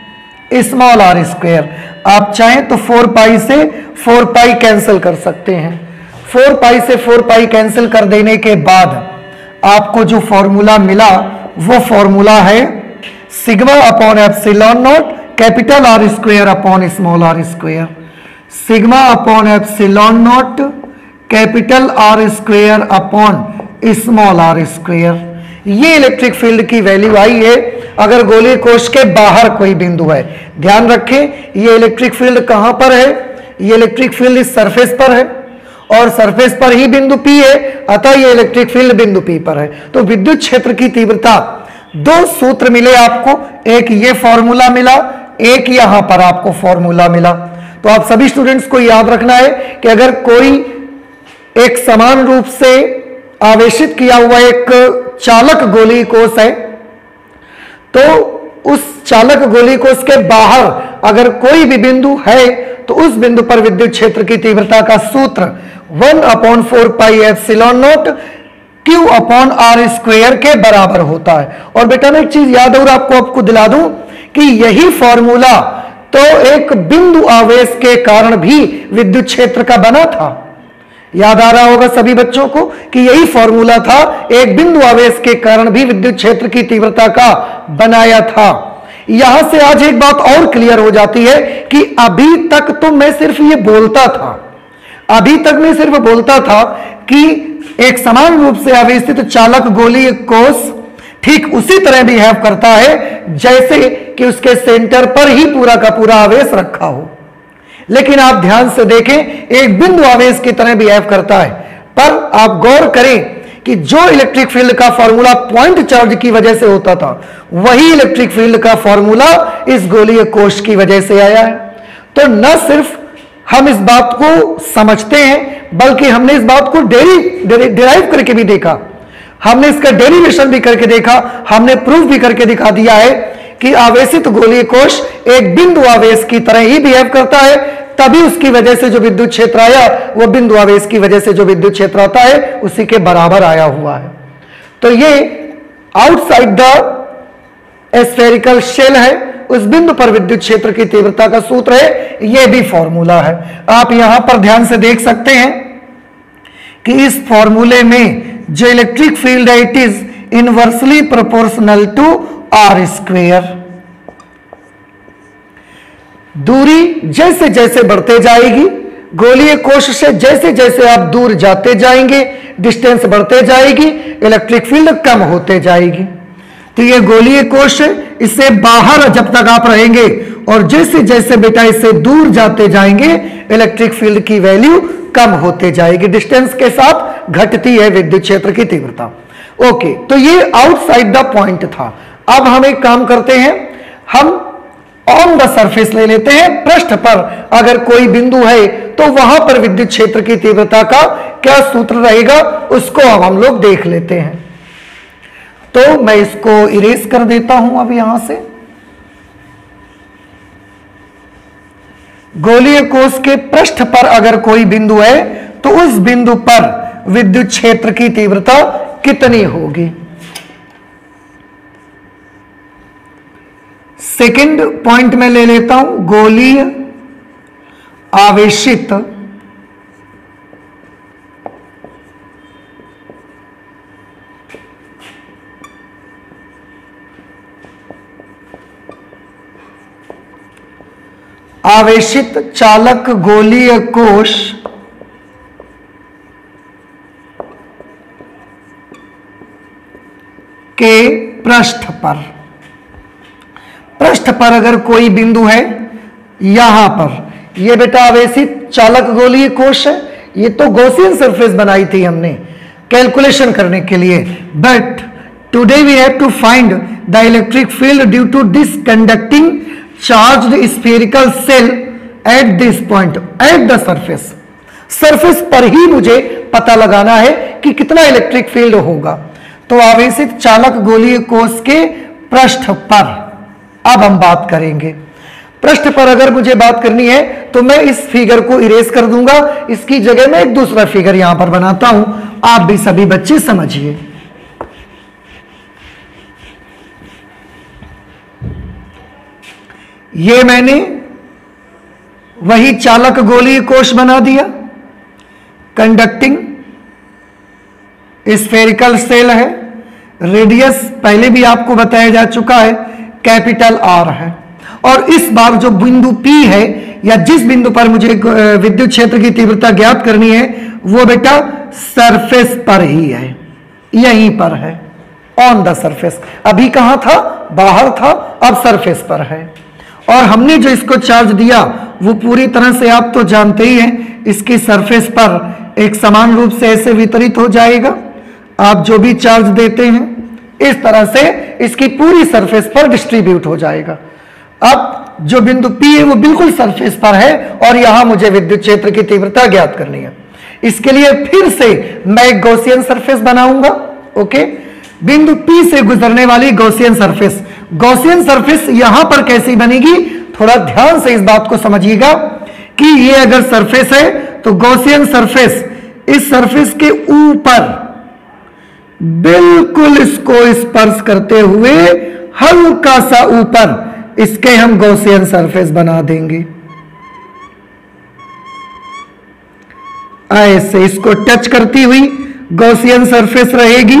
small r square. आप चाहें तो 4 पाई से 4 पाई कैंसिल कर सकते हैं। 4 पाई से 4 पाई कैंसिल कर देने के बाद आपको जो फॉर्मूला मिला वो फॉर्मूला है sigma upon epsilon naught capital R square upon small r square, sigma upon epsilon naught capital R square upon small r square. ये इलेक्ट्रिक फील्ड की वैल्यू आई है अगर गोलीय कोश के बाहर कोई बिंदु है। ध्यान रखें, ये इलेक्ट्रिक फील्ड कहां पर है, ये इलेक्ट्रिक फील्ड इस सरफेस पर है और सरफेस पर ही बिंदु P है, अतः ये इलेक्ट्रिक फील्ड बिंदु P पर है। तो विद्युत क्षेत्र की तीव्रता, दो सूत्र मिले आपको, एक ये फॉर्मूला मिला, एक यहां पर आपको फॉर्मूला मिला। तो आप सभी स्टूडेंट्स को याद रखना है कि अगर कोई एक समान रूप से आवेशित किया हुआ एक चालक गोलीय कोश है, तो उस चालक गोलीय कोश के बाहर अगर कोई भी बिंदु है तो उस बिंदु पर विद्युत क्षेत्र की तीव्रता का सूत्र 1/4 pi epsilon naught Q upon R square के बराबर होता है। और बेटा मैं एक चीज याद और आपको दिला दूं कि यही फॉर्मूला तो एक बिंदु आवेश के कारण भी विद्युत क्षेत्र का बना था। याद आ रहा होगा सभी बच्चों को कि यही फॉर्मूला था, एक बिंदु आवेश के कारण भी विद्युत क्षेत्र की तीव्रता का बनाया था। यहां से आज एक बात और क्लियर हो जाती है कि अभी तक तो मैं सिर्फ ये बोलता था, अभी तक मैं सिर्फ बोलता था कि एक समान रूप से आवेशित चालक गोलीय कोश ठीक उसी तरह बिहेव करता है जैसे कि उसके सेंटर पर ही पूरा का पूरा आवेश रखा हो। लेकिन आप ध्यान से देखें, एक बिंदु आवेश की तरह बिहेव करता है। पर आप गौर करें कि जो इलेक्ट्रिक फील्ड का फॉर्मूला पॉइंट चार्ज की वजह से होता था, वही इलेक्ट्रिक फील्ड का फॉर्मूला इस गोलीय कोश की वजह से आया है। तो न सिर्फ हम इस बात को समझते हैं, बल्कि हमने इस बात को डिराइव करके भी देखा, हमने इसका डेरिवेशन भी करके देखा, हमने प्रूफ भी करके दिखा दिया है कि आवेशित गोलीय कोश एक बिंदु आवेश की तरह ही बिहेव करता है, तभी उसकी वजह से जो विद्युत क्षेत्र आया वो बिंदु आवेश की वजह से जो विद्युत क्षेत्र आता है उसी के बराबर आया हुआ है। तो ये आउटसाइड द स्फेरिकल शेल है, उस बिंदु पर विद्युत क्षेत्र की तीव्रता का सूत्र है, यह भी फॉर्मूला है। आप यहां पर ध्यान से देख सकते हैं कि इस फॉर्मूले में जो इलेक्ट्रिक फील्ड है it is inversely proportional to R square. दूरी जैसे जैसे बढ़ते जाएगी, गोलीय कोश से जैसे जैसे आप दूर जाते जाएंगे, डिस्टेंस बढ़ते जाएगी, इलेक्ट्रिक फील्ड कम होते जाएगी। तो ये गोलीय कोश है, इससे बाहर जब तक आप रहेंगे और जैसे जैसे बेटा इससे दूर जाते जाएंगे इलेक्ट्रिक फील्ड की वैल्यू कम होते जाएगी, डिस्टेंस के साथ घटती है विद्युत क्षेत्र की तीव्रता। ओके, तो ये आउटसाइड द पॉइंट था। अब हम एक काम करते हैं, हम ऑन द सरफेस ले लेते हैं, पृष्ठ पर अगर कोई बिंदु है तो वहां पर विद्युत क्षेत्र की तीव्रता का क्या सूत्र रहेगा उसको अब हम लोग देख लेते हैं। तो मैं इसको इरेज कर देता हूं अब यहां से। गोलीय कोश के पृष्ठ पर अगर कोई बिंदु है तो उस बिंदु पर विद्युत क्षेत्र की तीव्रता कितनी होगी। सेकंड पॉइंट में ले लेता हूं, गोलीय आवेशित चालक गोलीय कोश के पृष्ठ पर अगर कोई बिंदु है, यहां पर ये बेटा आवेशित चालक गोलीय कोश है, ये तो गॉसियन सरफेस बनाई थी हमने कैलकुलेशन करने के लिए, but today we have to find the electric field due to this conducting charged spherical shell at this point at the surface. Surface पर ही मुझे पता लगाना है कि कितना इलेक्ट्रिक फील्ड होगा। तो आवेशित चालक गोलीय कोश के पृष्ठ पर अब हम बात करेंगे। पृष्ठ पर अगर मुझे बात करनी है तो मैं इस फिगर को इरेज कर दूंगा, इसकी जगह मैं एक दूसरा फिगर यहां पर बनाता हूं, आप भी सभी बच्चे समझिए। ये मैंने वही चालक गोलीय कोश बना दिया, कंडक्टिंग स्फेरिकल सेल है, रेडियस पहले भी आपको बताया जा चुका है कैपिटल आर है, और इस बार जो बिंदु P है या जिस बिंदु पर मुझे विद्युत क्षेत्र की तीव्रता ज्ञात करनी है वो बेटा सरफेस पर ही है, यहीं पर है, ऑन द सरफेस। अभी कहां था? बाहर था, अब सरफेस पर है। और हमने जो इसको चार्ज दिया वो पूरी तरह से आप तो जानते ही हैं, इसकी सरफेस पर एक समान रूप से ऐसे वितरित हो जाएगा। आप जो भी चार्ज देते हैं इस तरह से इसकी पूरी सरफेस पर डिस्ट्रीब्यूट हो जाएगा। अब जो बिंदु P है वो बिल्कुल सरफेस पर है और यहां मुझे विद्युत क्षेत्र की तीव्रता ज्ञात करनी है। इसके लिए फिर से मैं एक गॉसियन सरफेस बनाऊंगा। ओके, बिंदु P से गुजरने वाली गॉसियन सरफेस, गॉसियन सरफेस यहां पर कैसी बनेगी? थोड़ा ध्यान से इस बात को समझिएगा कि ये अगर सरफेस है तो गॉसियन सरफेस इस सरफेस के ऊपर बिल्कुल इसको स्पर्श करते हुए हल्का सा ऊपर इसके हम गॉसियन सरफेस बना देंगे। ऐसे इसको टच करती हुई गॉसियन सरफेस रहेगी।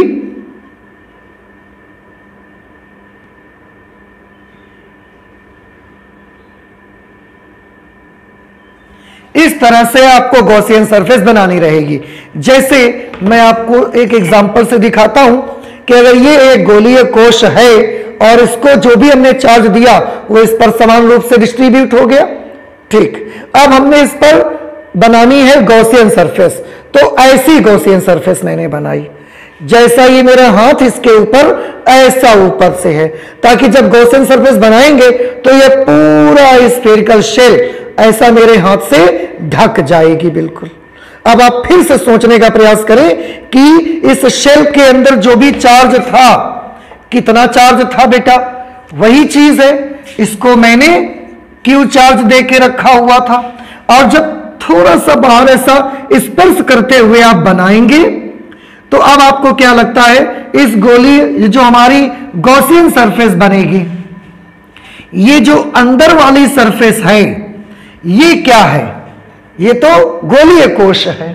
इस तरह से आपको गॉसियन सरफेस बनानी रहेगी। जैसे मैं आपको एक एग्जांपल से दिखाता हूं कि अगर ये एक गोलीय कोश है और इसको जो भी हमने चार्ज दिया वो इस पर समान रूप से डिस्ट्रीब्यूट हो गया। ठीक, अब हमने इस पर बनानी है गॉसियन सरफेस, तो ऐसी गॉसियन सरफेस मैंने बनाई। जैसा ये मेरा हाथ इसके ऊपर ऐसा ऊपर से है, ताकि जब गॉसियन सरफेस बनाएंगे तो ये पूरा स्फेरिकल शेल ऐसा मेरे हाथ से ढक जाएगी बिल्कुल। अब आप फिर से सोचने का प्रयास करें कि इस शेल के अंदर जो भी चार्ज था, कितना चार्ज था बेटा? वही चीज है, इसको मैंने क्यू चार्ज दे के रखा हुआ था, और जब थोड़ा सा बाहर ऐसा स्पर्श करते हुए आप बनाएंगे तो अब आपको क्या लगता है? इस गोली जो हमारी गॉसियन सरफेस बनेगी, ये जो अंदर वाली सरफेस है ये क्या है? ये तो गोलीय कोश है।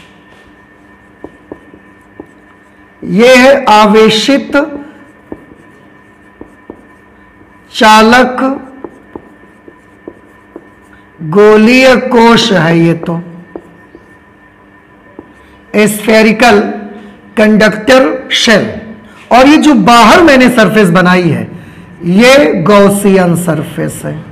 ये है आवेशित चालक गोलीय कोश है, ये तो स्फेरिकल कंडक्टर शेल। और ये जो बाहर मैंने सरफेस बनाई है ये गॉसियन सरफेस है,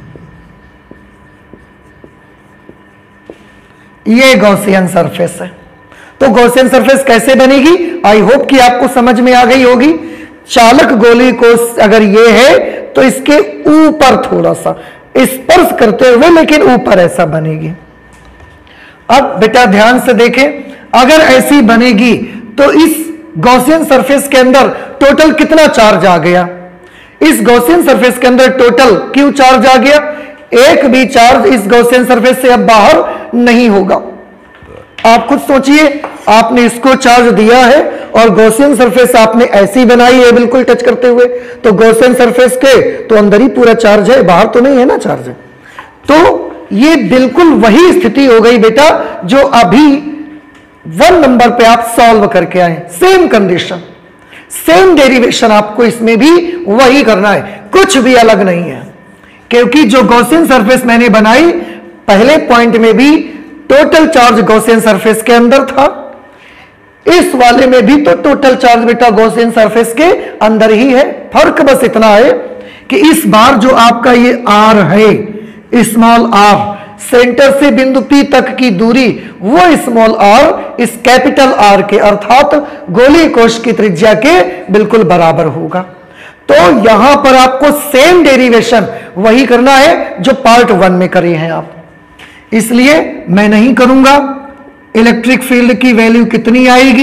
ये गॉसियन सरफेस है। तो गॉसियन सरफेस कैसे बनेगी? आई होप कि आपको समझ में आ गई होगी। चालक गोलीय कोश अगर ये है तो इसके ऊपर थोड़ा सा स्पर्श करते हुए लेकिन ऊपर ऐसा बनेगी। अब बेटा ध्यान से देखें, अगर ऐसी बनेगी तो इस गॉसियन सरफेस के अंदर टोटल कितना चार्ज आ गया? इस गॉसियन सरफेस के अंदर टोटल क्यू चार्ज आ गया। एक भी चार्ज इस गॉसियन सरफेस से अब बाहर नहीं होगा। आप खुद सोचिए, आपने इसको चार्ज दिया है और गॉसियन सरफेस आपने ऐसी बनाई है बिल्कुल टच करते हुए, तो गॉसियन सरफेस के तो अंदर ही पूरा चार्ज है, बाहर तो नहीं है ना चार्ज। तो ये बिल्कुल वही स्थिति हो गई बेटा जो अभी 1 नंबर पे आप सॉल्व करके आए। सेम कंडीशन, सेम डेरिवेशन आपको इसमें भी वही करना है, कुछ भी अलग नहीं है। क्योंकि जो गॉसियन सरफेस मैंने बनाई पहले पॉइंट में भी टोटल चार्ज गॉसियन सरफेस के अंदर था, इस वाले में भी तो टोटल चार्ज बेटा गॉसियन सरफेस के अंदर ही है। फर्क बस इतना है कि इस बार जो आपका ये आर है, स्मॉल आर, सेंटर से बिंदु P तक की दूरी वो स्मॉल आर इस कैपिटल आर के अर्थात गोलीय कोश की त्रिज्या के बिल्कुल बराबर होगा। तो यहां पर आपको सेम डेरिवेशन वही करना है जो पार्ट 1 में करे हैं आप, इसलिए मैं नहीं करूंगा। इलेक्ट्रिक फील्ड की वैल्यू कितनी आएगी,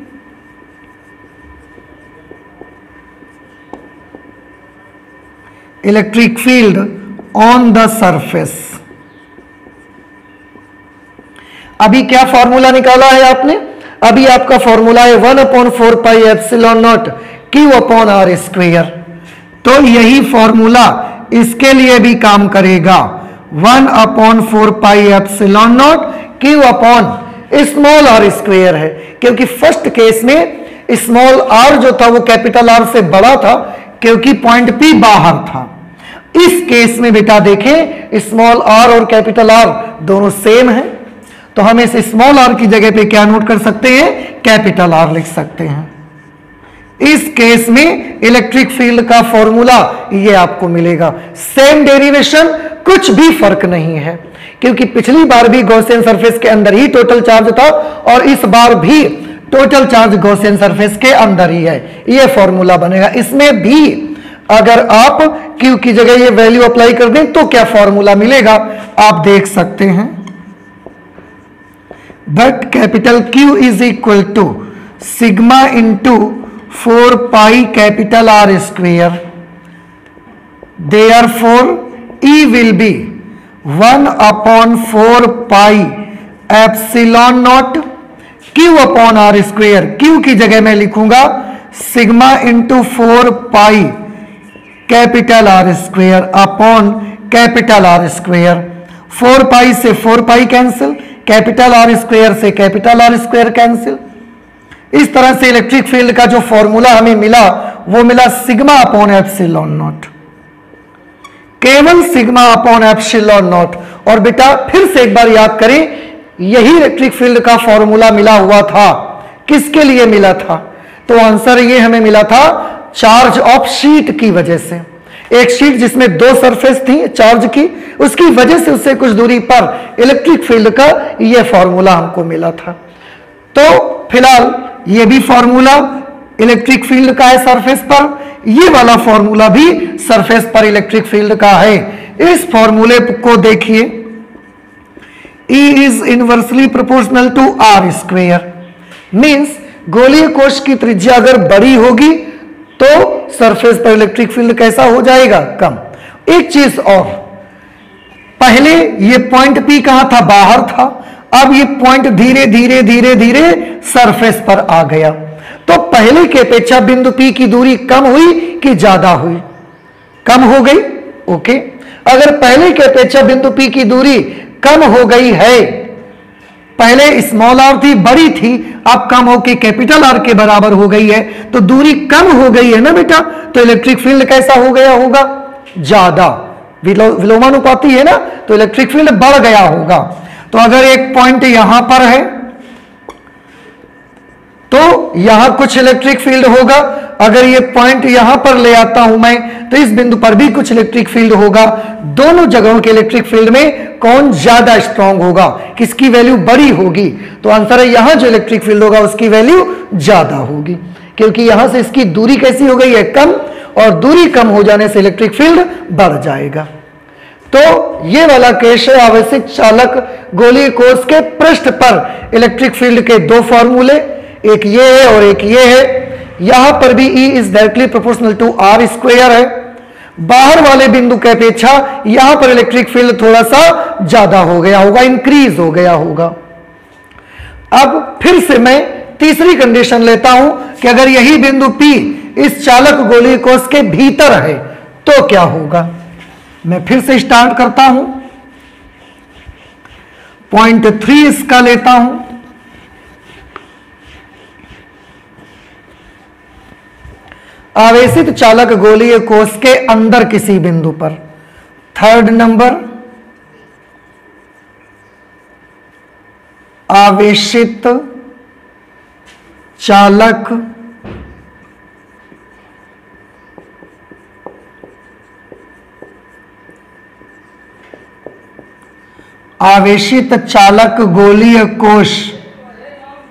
electric field on the surface. अभी क्या फॉर्मूला निकाला है आपने, अभी आपका फॉर्मूला है 1/4 pi epsilon naught Q upon are square. तो यही फॉर्मूला इसके लिए भी काम करेगा, 1/4 pi epsilon naught Q upon small r square है, क्योंकि फर्स्ट केस में स्मॉल आर जो था वो कैपिटल आर से बड़ा था क्योंकि पॉइंट पी बाहर था। इस केस में बेटा देखें स्मॉल आर और कैपिटल आर दोनों सेम है, तो हम इस स्मॉल आर की जगह पे क्या नोट कर सकते हैं, कैपिटल आर लिख सकते हैं। इस केस में इलेक्ट्रिक फील्ड का फॉर्मूला ये आपको मिलेगा, सेम डेरिवेशन, कुछ भी फर्क नहीं है, क्योंकि पिछली बार भी गॉसियन सरफेस के अंदर ही टोटल चार्ज था और इस बार भी टोटल चार्ज गॉसियन सरफेस के अंदर ही है। ये फॉर्मूला बनेगा। इसमें भी अगर आप Q की जगह ये वैल्यू अप्लाई कर दें तो क्या फॉर्मूला मिलेगा आप देख सकते हैं, but capital Q is equal to sigma into 4 pi capital R square, therefore E will be 1/4 pi epsilon naught Q upon are square. Q की जगह मैं लिखूंगा sigma into 4 pi capital R square upon capital R square. 4 pi से 4 pi cancel, capital R square से कैपिटल आर स्क्वेयर कैंसिल। इस तरह से इलेक्ट्रिक फील्ड का जो फॉर्मूला हमें मिला वो मिला सिग्मा अपॉन एप्सिलॉन नॉट, केवल सिग्मा अपॉन एप्सिलॉन नॉट। और बेटा फिर से एक बार याद करें, यही इलेक्ट्रिक फील्ड का फॉर्मूला मिला हुआ था, किसके लिए मिला था, तो आंसर ये हमें मिला था चार्ज ऑफ शीट की वजह से। एक शीट जिसमें 2 सरफेस थी चार्ज की, उसकी वजह से उससे कुछ दूरी पर इलेक्ट्रिक फील्ड का यह फॉर्मूला हमको मिला था। तो फिलहाल ये भी फॉर्मूला इलेक्ट्रिक फील्ड का है सरफेस पर, ये वाला फॉर्मूला भी सरफेस पर इलेक्ट्रिक फील्ड का है। इस फॉर्मूले को देखिए, E is inversely proportional to r square, means गोलीय कोश की त्रिज्या अगर बड़ी होगी तो सरफेस पर इलेक्ट्रिक फील्ड कैसा हो जाएगा, कम। एक चीज और, पहले ये पॉइंट P कहां था, बाहर था, अब ये पॉइंट धीरे धीरे धीरे धीरे सरफेस पर आ गया, तो पहले की अपेक्षा बिंदु P की दूरी कम हुई कि ज्यादा हुई, कम हो गई। ओके, अगर पहले की अपेक्षा बिंदु P की दूरी कम हो गई है, पहले स्मॉल आर थी बड़ी थी, अब कम होकर कैपिटल आर के बराबर हो गई है, तो दूरी कम हो गई है ना बेटा, तो इलेक्ट्रिक फील्ड कैसा हो गया होगा, ज्यादा, विलोमानुपाती है ना, तो इलेक्ट्रिक फील्ड बढ़ गया होगा। तो अगर एक पॉइंट यहां पर है तो यहां कुछ इलेक्ट्रिक फील्ड होगा, अगर ये पॉइंट यहां पर ले आता हूं मैं तो इस बिंदु पर भी कुछ इलेक्ट्रिक फील्ड होगा। दोनों जगहों के इलेक्ट्रिक फील्ड में कौन ज्यादा स्ट्रांग होगा, किसकी वैल्यू बड़ी होगी, तो आंसर है यहां जो इलेक्ट्रिक फील्ड होगा उसकी वैल्यू ज्यादा होगी, क्योंकि यहां से इसकी दूरी कैसी हो गई है, कम, और दूरी कम हो जाने से इलेक्ट्रिक फील्ड बढ़ जाएगा। तो ये वाला केस है आवेशित चालक गोलीय कोश के पृष्ठ पर इलेक्ट्रिक फील्ड के 2 फॉर्मूले, एक ये है और एक ये है। यहां पर भी E is directly proportional to are square है, बाहर वाले बिंदु की अपेक्षा यहां पर इलेक्ट्रिक फील्ड थोड़ा सा ज्यादा हो गया होगा, इंक्रीज हो गया होगा। अब फिर से मैं तीसरी कंडीशन लेता हूं कि अगर यही बिंदु P इस चालक गोलीय कोश के भीतर है तो क्या होगा। मैं फिर से स्टार्ट करता हूं, पॉइंट 3 इसका लेता हूं, आवेशित चालक गोलीय कोश के अंदर किसी बिंदु पर, 3rd नंबर, आवेशित चालक गोलीय कोश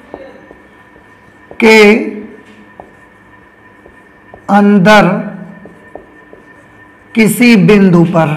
के अंदर किसी बिंदु पर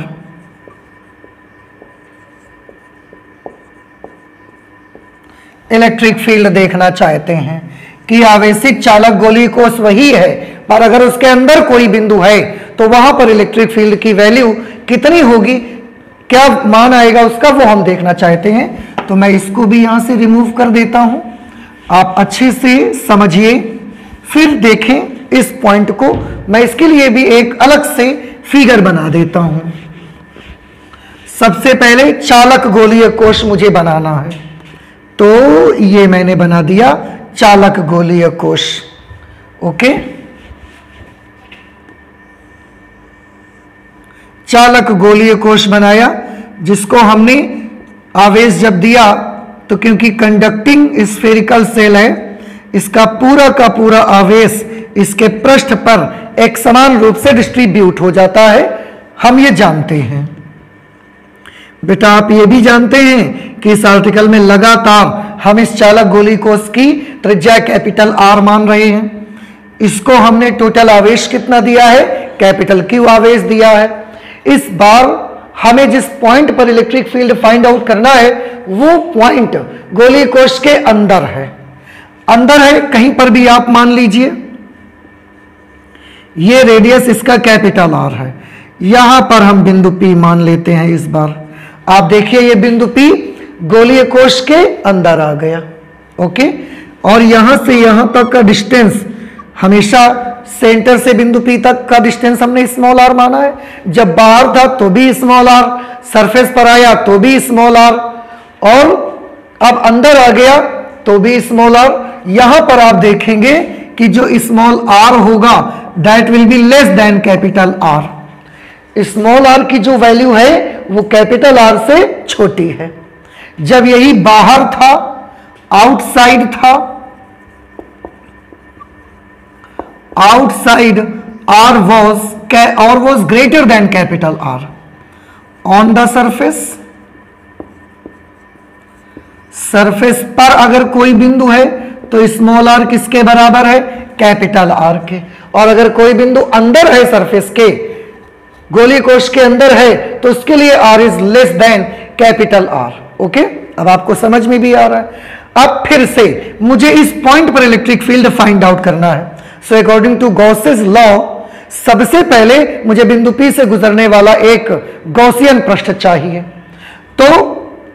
इलेक्ट्रिक फील्ड देखना चाहते हैं कि आवेशित चालक गोलीय कोष वही है, पर अगर उसके अंदर कोई बिंदु है तो वहां पर इलेक्ट्रिक फील्ड की वैल्यू कितनी होगी, क्या मान आएगा उसका, वो हम देखना चाहते हैं। तो मैं इसको भी यहां से रिमूव कर देता हूं, आप अच्छे से समझिए फिर देखें इस पॉइंट को। मैं इसके लिए भी एक अलग से फिगर बना देता हूं। सबसे पहले चालक गोलीय कोष मुझे बनाना है, तो ये मैंने बना दिया चालक गोलीय कोष। ओके, चालक गोलीय कोष बनाया, जिसको हमने आवेश जब दिया तो क्योंकि कंडक्टिंग स्फेरिकल सेल है, इसका पूरा का पूरा आवेश इसके पृष्ठ पर एक समान रूप से डिस्ट्रीब्यूट हो जाता है, हम ये जानते हैं। बेटा आप ये भी जानते हैं कि इस आर्टिकल में लगातार हम इस चालक गोलीय कोष की त्रिज्या कैपिटल आर मान रहे हैं। इसको हमने टोटल आवेश कितना दिया है, कैपिटल क्यू आवेश दिया है। इस बार हमें जिस पॉइंट पर इलेक्ट्रिक फील्ड फाइंड आउट करना है वो पॉइंट गोलीय कोष के अंदर है, अंदर है कहीं पर भी आप मान लीजिए। ये रेडियस इसका कैपिटल आर है, यहां पर हम बिंदु P मान लेते हैं। इस बार आप देखिए ये बिंदु P गोलीय कोष के अंदर आ गया। ओके, और यहां से यहां तक का डिस्टेंस, हमेशा सेंटर से बिंदु P तक का डिस्टेंस हमने स्मॉल आर माना है। जब बाहर था तो भी स्मॉल आर, सरफेस पर आया तो भी स्मॉल आर, और अब अंदर आ गया तो भी स्मॉल आर। यहां पर आप देखेंगे कि जो स्मॉल आर होगा that will be less than capital R. Small r की जो वैल्यू है वो कैपिटल आर से छोटी है। जब यही बाहर था, आउटसाइड था, outside r was greater than capital R on the surface पर अगर कोई बिंदु है तो स्मॉल आर किसके बराबर है, कैपिटल आर के। और अगर कोई बिंदु अंदर है, सरफेस के गोलीय कोष के अंदर है, तो उसके लिए r is less than capital R. Okay, अब आपको समझ में भी आ रहा है। अब फिर से मुझे इस पॉइंट पर इलेक्ट्रिक फील्ड फाइंड आउट करना है। So according to Gauss's law, सबसे पहले मुझे बिंदु P से गुजरने वाला एक गॉसियन पृष्ठ चाहिए। तो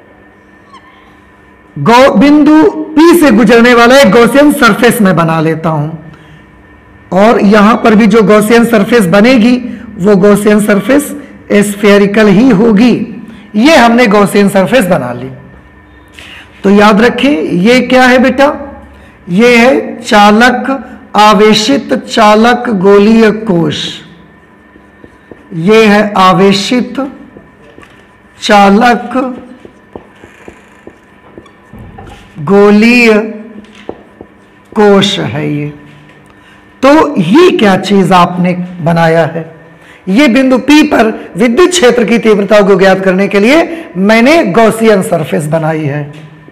बिंदु P से गुजरने वाला एक गॉसियन सरफेस में बना लेता हूं, और यहां पर भी जो गॉसियन सरफेस बनेगी वो गॉसियन सरफेस स्फेरिकल ही होगी। ये हमने गॉसियन सरफेस बना ली। तो याद रखें ये क्या है बेटा, ये है चालक, आवेशित चालक गोलीय कोष। ये है आवेशित चालक गोलीय कोष है ये। तो ये क्या चीज आपने बनाया है, ये बिंदु P पर विद्युत क्षेत्र की तीव्रता को ज्ञात करने के लिए मैंने गॉसियन सरफेस बनाई है।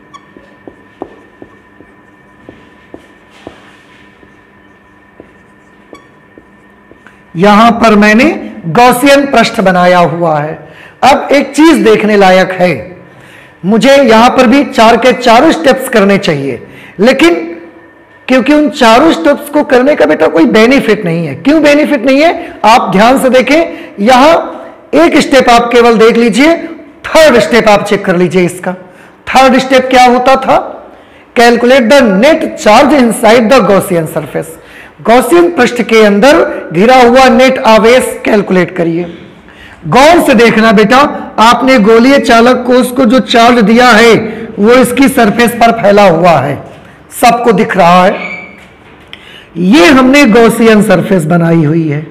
यहां पर मैंने गॉसियन पृष्ठ बनाया हुआ है। अब एक चीज देखने लायक है, मुझे यहां पर भी 4 के 4 स्टेप्स करने चाहिए, लेकिन क्योंकि उन 4 स्टेप्स को करने का बेटा कोई बेनिफिट नहीं है। क्यों बेनिफिट नहीं है, आप ध्यान से देखें। यहां एक स्टेप आप केवल देख लीजिए, थर्ड स्टेप आप चेक कर लीजिए। इसका थर्ड स्टेप क्या होता था, calculate the net charge inside the Gaussian surface. Gaussian पृष्ठ के अंदर घिरा हुआ नेट आवेश कैलकुलेट करिए। गौर से देखना बेटा, आपने गोलीय चालक कोष को जो चार्ज दिया है वो इसकी सरफेस पर फैला हुआ है, सबको दिख रहा है। ये हमने गॉसियन सरफेस बनाई हुई है,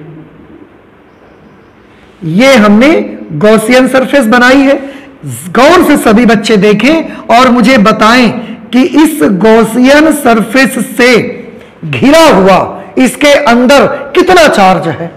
ये हमने गॉसियन सरफेस बनाई है। गौर से सभी बच्चे देखें और मुझे बताएं कि इस गॉसियन सरफेस से घिरा हुआ इसके अंदर कितना चार्ज है।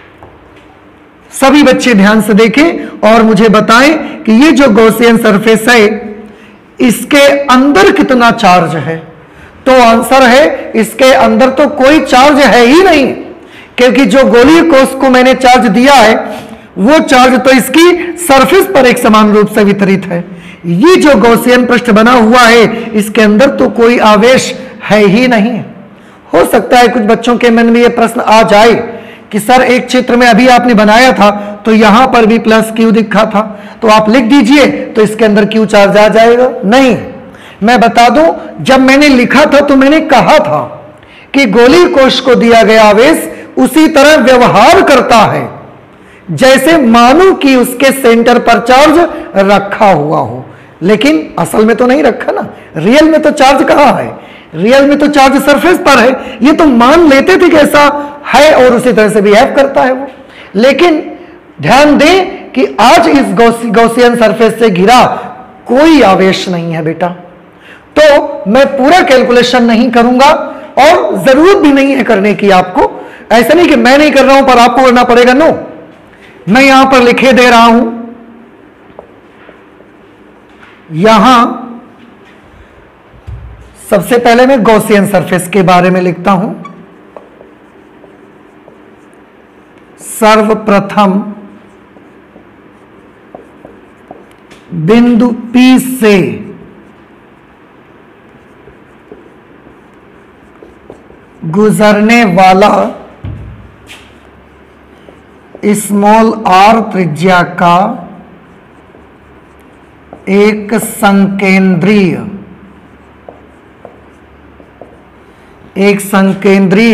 सभी बच्चे ध्यान से देखें और मुझे बताएं कि ये जो गॉसियन सरफेस है इसके अंदर कितना चार्ज है। तो आंसर है इसके अंदर तो कोई चार्ज है ही नहीं, क्योंकि जो गोलीय कोष को मैंने चार्ज दिया है वो चार्ज तो इसकी सरफेस पर एक समान रूप से वितरित है। ये जो गॉसियन पृष्ठ बना हुआ है इसके अंदर तो कोई आवेश है ही नहीं। हो सकता है कुछ बच्चों के मन में ये प्रश्न आ जाए कि सर एक चित्र में अभी आपने बनाया था तो यहां पर भी प्लस क्यू दिखा था, तो आप लिख दीजिए तो इसके अंदर क्यू चार्ज आ जाएगा। नहीं, मैं बता दूं, जब मैंने लिखा था तो मैंने कहा था कि गोलीय कोश को दिया गया आवेश उसी तरह व्यवहार करता है जैसे मानो कि उसके सेंटर पर चार्ज रखा हुआ हो, लेकिन असल में तो नहीं रखा ना। रियल में तो चार्ज कहां है? रियल में तो चार्ज सरफेस पर है। ये तो मान लेते थे कि ऐसा है और उसी तरह से बिहेव करता है वो। लेकिन ध्यान दें कि आज इस गॉसियन सरफेस से घिरा कोई आवेश नहीं है बेटा। तो मैं पूरा कैलकुलेशन नहीं करूंगा और जरूरत भी नहीं है करने की आपको। ऐसा नहीं कि मैं नहीं कर रहा हूं पर आपको करना पड़ेगा, नो। मैं यहां पर लिखे दे रहा हूं, यहां सबसे पहले मैं गॉसियन सरफेस के बारे में लिखता हूं। सर्वप्रथम बिंदु P से गुजरने वाला स्मॉल r त्रिज्या का एक संकेंद्रीय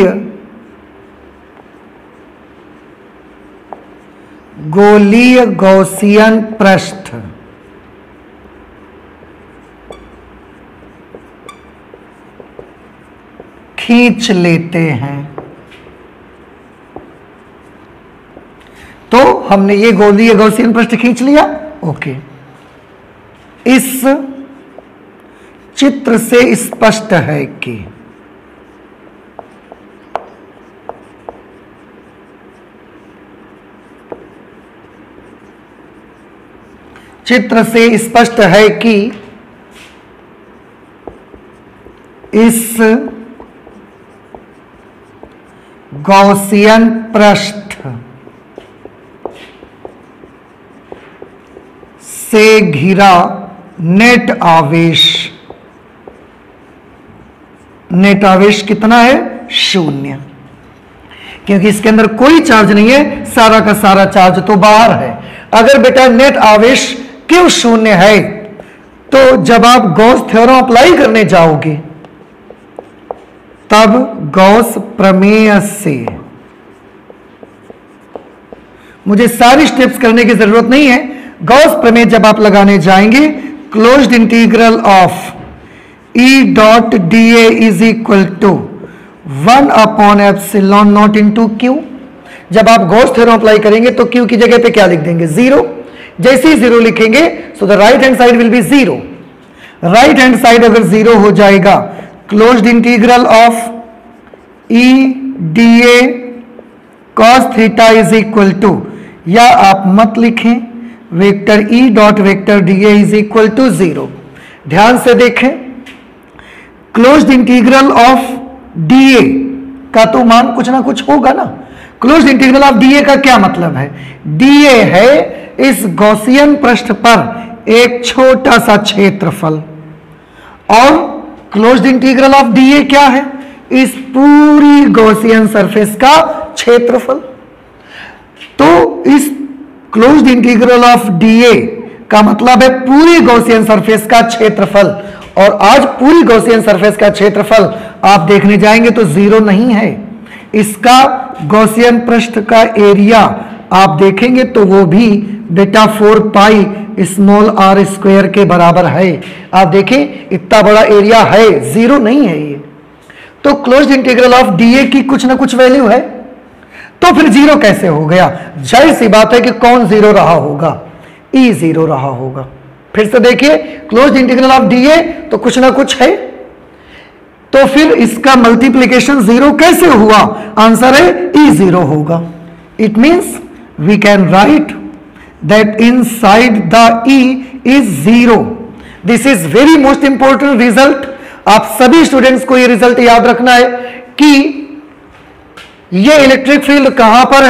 गोलीय गॉसियन पृष्ठ खींच लेते हैं। तो हमने ये गोलीय गॉसियन पृष्ठ खींच लिया। ओके, इस चित्र से स्पष्ट है कि इस गॉसियन पृष्ठ से घिरा नेट आवेश कितना है? 0, क्योंकि इसके अंदर कोई चार्ज नहीं है, सारा का सारा चार्ज तो बाहर है। अगर बेटा नेट आवेश क्यों 0 है, तो जब आप गॉस थ्योरम अप्लाई करने जाओगे तब गॉस प्रमेय से, मुझे सारी स्टेप्स करने की जरूरत नहीं है, गॉस प्रमेय जब आप लगाने जाएंगे, closed integral of E dot dA is equal to 1/ε0 into Q। जब आप गॉस थ्योरम अप्लाई करेंगे तो Q की जगह पे क्या लिख देंगे? 0। जैसे ही 0 लिखेंगे so the right hand side will be 0। Right hand side अगर 0 हो जाएगा, closed integral of E dA cos theta is equal to, या आप मत लिखें, vector E dot vector dA is equal to 0। ध्यान से देखें, क्लोज्ड इंटीग्रल ऑफ dA का तो मान कुछ ना कुछ होगा ना। क्लोज्ड इंटीग्रल ऑफ dA का क्या मतलब है? dA है इस गॉसियन पृष्ठ पर एक छोटा सा क्षेत्रफल, और क्लोज्ड इंटीग्रल ऑफ dA क्या है? इस पूरी गॉसियन सरफेस का क्षेत्रफल। तो इस क्लोज्ड इंटीग्रल ऑफ dA का मतलब है पूरी गॉसियन सरफेस का क्षेत्रफल, और आज पूरी गॉसियन सरफेस का क्षेत्रफल आप देखने जाएंगे तो 0 नहीं है। इसका गॉसियन पृष्ठ का एरिया आप देखेंगे तो वो भी बेटा 4 पाई स्मॉल r स्क्वायर के बराबर है। आप देखें इतना बड़ा एरिया है, 0 नहीं है ये। तो क्लोज्ड इंटीग्रल ऑफ dA की कुछ ना कुछ वैल्यू है, तो फिर 0 कैसे हो गया? जाहिर सी बात है कि कौन 0 रहा होगा? E 0 रहा होगा। फिर से देखिए, क्लोज्ड इंटीग्रल ऑफ dA तो कुछ ना कुछ है, तो फिर इसका मल्टीप्लीकेशन 0 कैसे हुआ? आंसर है E 0 होगा। It means we can write that inside the E is 0। This is very most important result. आप सभी स्टूडेंट्स को ये रिजल्ट याद रखना है कि ये इलेक्ट्रिक फील्ड कहां पर है?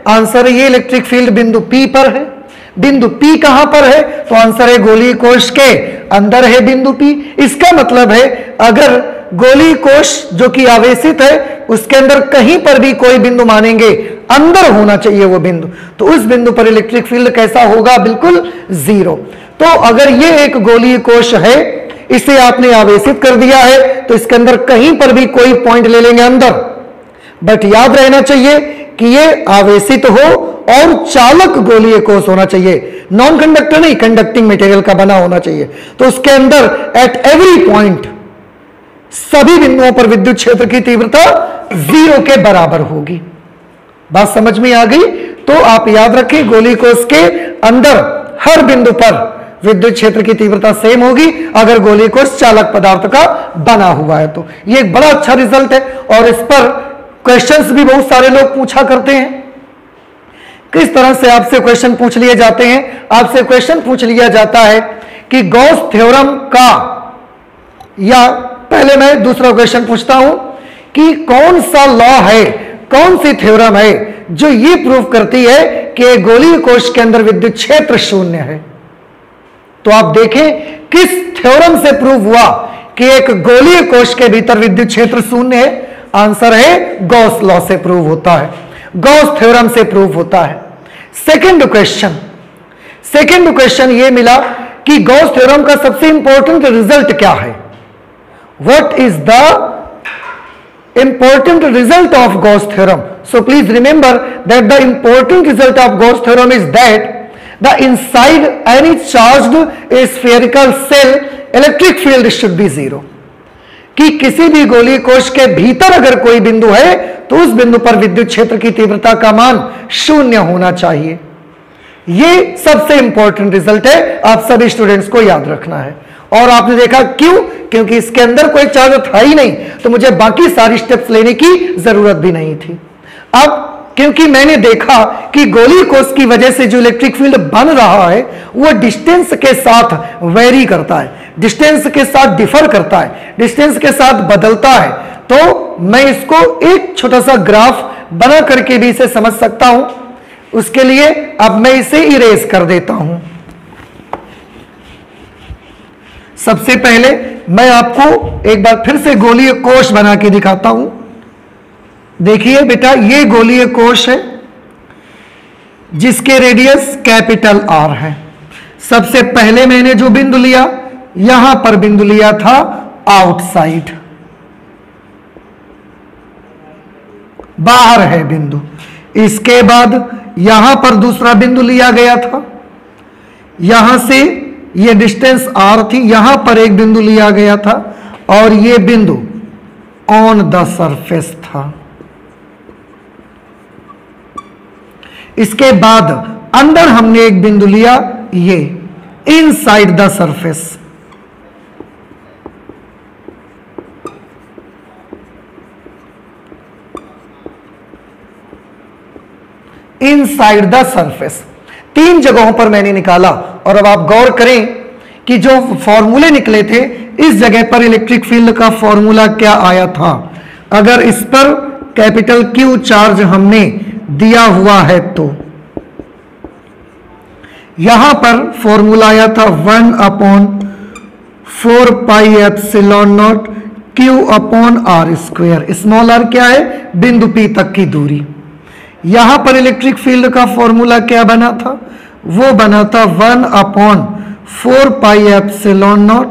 आंसर है ये इलेक्ट्रिक फील्ड बिंदु P पर है। बिंदु P कहां पर है? तो आंसर है गोलीय कोश के अंदर है बिंदु P। इसका मतलब है अगर गोलीय कोश जो कि आवेशित है उसके अंदर कहीं पर भी कोई बिंदु मानेंगे, अंदर होना चाहिए वो बिंदु, तो उस बिंदु पर इलेक्ट्रिक फील्ड कैसा होगा? बिल्कुल जीरो। तो अगर ये एक गोलीय कोश है, इसे आपने आवेशित कर दिया है, तो इसके अंदर कहीं पर भी कोई पॉइंट ले लेंगे अंदर, बट याद रहना चाहिए कि ये आवेशित हो और चालक गोलीय कोश होना चाहिए, नॉन कंडक्टर नहीं, कंडक्टिंग मटेरियल का बना होना चाहिए। तो उसके अंदर एट एवरी पॉइंट, सभी बिंदुओं पर विद्युत क्षेत्र की तीव्रता जीरो के बराबर होगी। बात समझ में आ गई? तो आप याद रखें गोलीय कोश के अंदर हर बिंदु पर विद्युत क्षेत्र की तीव्रता सेम होगी अगर गोलीय कोश चालक पदार्थ का बना हुआ है। तो ये एक बड़ा अच्छा रिजल्ट है और इस पर क्वेश्चंस भी बहुत सारे लोग पूछा करते हैं। किस तरह से आपसे क्वेश्चन पूछ लिए जाते हैं? आपसे क्वेश्चन पूछ लिया जाता है कि गॉस थ्योरम का, या पहले मैं दूसरा क्वेश्चन पूछता हूं कि कौन सा लॉ है, कौन सी थ्योरम है जो ये प्रूव करती है कि गोलीय कोश के अंदर विद्युत क्षेत्र शून्य है। तो आप देखें किस थ्योरम से प्रूव हुआ कि एक गोलीय कोश के भीतर विद्युत क्षेत्र शून्य है? आंसर है गॉस लॉ से प्रूव होता है, गॉस थ्योरम से प्रूव होता है। सेकंड क्वेश्चन ये मिला कि गॉस थ्योरम का सबसे इंपॉर्टेंट रिजल्ट क्या है? What is the important result of Gauss theorem? So please remember that the important result of Gauss theorem is that the inside any charged spherical cell electric field should be zero. कि किसी भी गोलीय कोश के भीतर अगर कोई बिंदु है तो उस बिंदु पर विद्युत क्षेत्र की तीव्रता का मान शून्य होना चाहिए। ये सबसे इंपॉर्टेंट रिजल्ट है, आप सभी स्टूडेंट्स को याद रखना है। और आपने देखा क्यों? क्योंकि इसके अंदर कोई चार्ज था ही नहीं, तो मुझे बाकी सारी स्टेप्स लेने की जरूरत भी नहीं थी। अब क्योंकि मैंने देखा कि गोलीय कोश की वजह से जो इलेक्ट्रिक फील्ड बन रहा है वो डिस्टेंस के साथ वेरी करता है, डिस्टेंस के साथ डिफर करता है, डिस्टेंस के साथ बदलता है, तो मैं इसको एक छोटा सा ग्राफ बना करके भी इसे समझ सकता हूं। उसके लिए अब मैं इसे इरेज कर देता हूं। सबसे पहले मैं आपको एक बार फिर से गोलीय कोश बना के दिखाता हूं। देखिए बेटा, ये गोलीय कोश है जिसके रेडियस कैपिटल R है। सबसे पहले मैंने जो बिंदु लिया, यहां पर बिंदु लिया था आउटसाइड, बाहर है बिंदु। इसके बाद यहां पर दूसरा बिंदु लिया गया था, यहां से ये डिस्टेंस R थी, यहां पर एक बिंदु लिया गया था और ये बिंदु ऑन द सरफेस था। इसके बाद अंदर हमने एक बिंदु लिया, ये inside the surface. Inside the surface तीन जगहों पर मैंने निकाला। और अब आप गौर करें कि जो फॉर्मूले निकले थे, इस जगह पर इलेक्ट्रिक फील्ड का फॉर्मूला क्या आया था? अगर इस पर कैपिटल Q चार्ज हमने दिया हुआ है तो यहां पर फॉर्मूला आया था 1/4πε0 Q/r²। स्मॉल r क्या है? बिंदु P तक की दूरी। यहां पर इलेक्ट्रिक फील्ड का फॉर्मूला क्या बना था? वो बना था 1/4πε0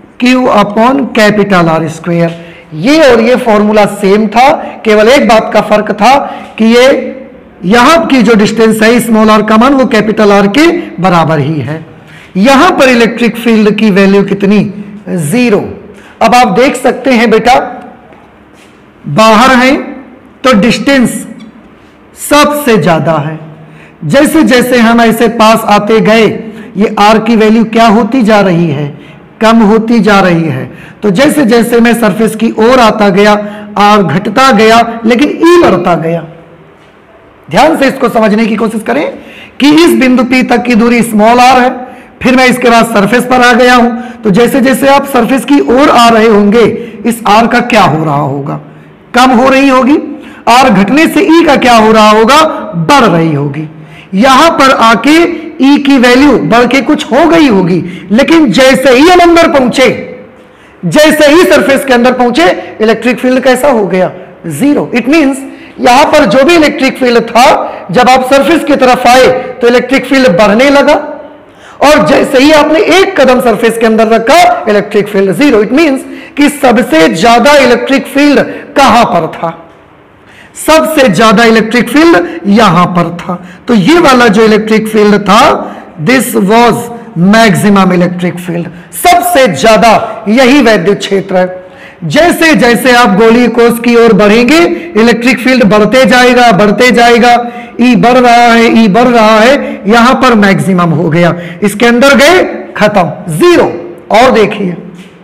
Q/R²। ये और ये फॉर्मूला सेम था, केवल एक बात का फर्क था कि ये यहां की जो डिस्टेंस है स्मॉल r का मान वो कैपिटल R के बराबर ही है। यहां पर इलेक्ट्रिक फील्ड की वैल्यू कितनी? 0। अब आप देख सकते हैं बेटा, बाहर है तो डिस्टेंस सबसे ज्यादा है। जैसे जैसे हम ऐसे पास आते गए ये R की वैल्यू क्या होती जा रही है? कम होती जा रही है। तो जैसे जैसे मैं सरफेस की ओर आता गया R घटता गया, लेकिन E बढ़ता गया। ध्यान से इसको समझने की कोशिश करें कि इस बिंदु P तक की दूरी स्मॉल r है, फिर मैं इसके बाद सरफेस पर आ गया हूं, तो जैसे जैसे आप सरफेस की ओर आ रहे होंगे इस R का क्या हो रहा होगा? कम हो रही होगी। आर घटने से ई का क्या हो रहा होगा, बढ़ रही होगी। यहां पर आके ई की वैल्यू बढ़ के कुछ हो गई होगी, लेकिन जैसे ही हम अंदर पहुंचे, जैसे ही सरफेस के अंदर पहुंचे, इलेक्ट्रिक फील्ड कैसा हो गया, जीरो। इट मींस यहां पर जो भी इलेक्ट्रिक फील्ड था, जब आप सरफेस की तरफ आए तो इलेक्ट्रिक फील्ड बढ़ने लगा, और जैसे ही आपने एक कदम सरफेस के अंदर रखा, electric field zero. It means कि सबसे ज्यादा इलेक्ट्रिक फील्ड कहां पर था, सबसे ज्यादा इलेक्ट्रिक फील्ड यहां पर था। तो ये वाला जो इलेक्ट्रिक फील्ड था, this was maximum electric field, सबसे ज्यादा यही वैद्युत क्षेत्र है। जैसे जैसे आप गोलीय कोष की ओर बढ़ेंगे, इलेक्ट्रिक फील्ड बढ़ते जाएगा, बढ़ते जाएगा, ई बढ़ रहा है, ई बढ़ रहा है, यहां पर मैक्सिमम हो गया, इसके अंदर गए, खत्म, जीरो। और देखिए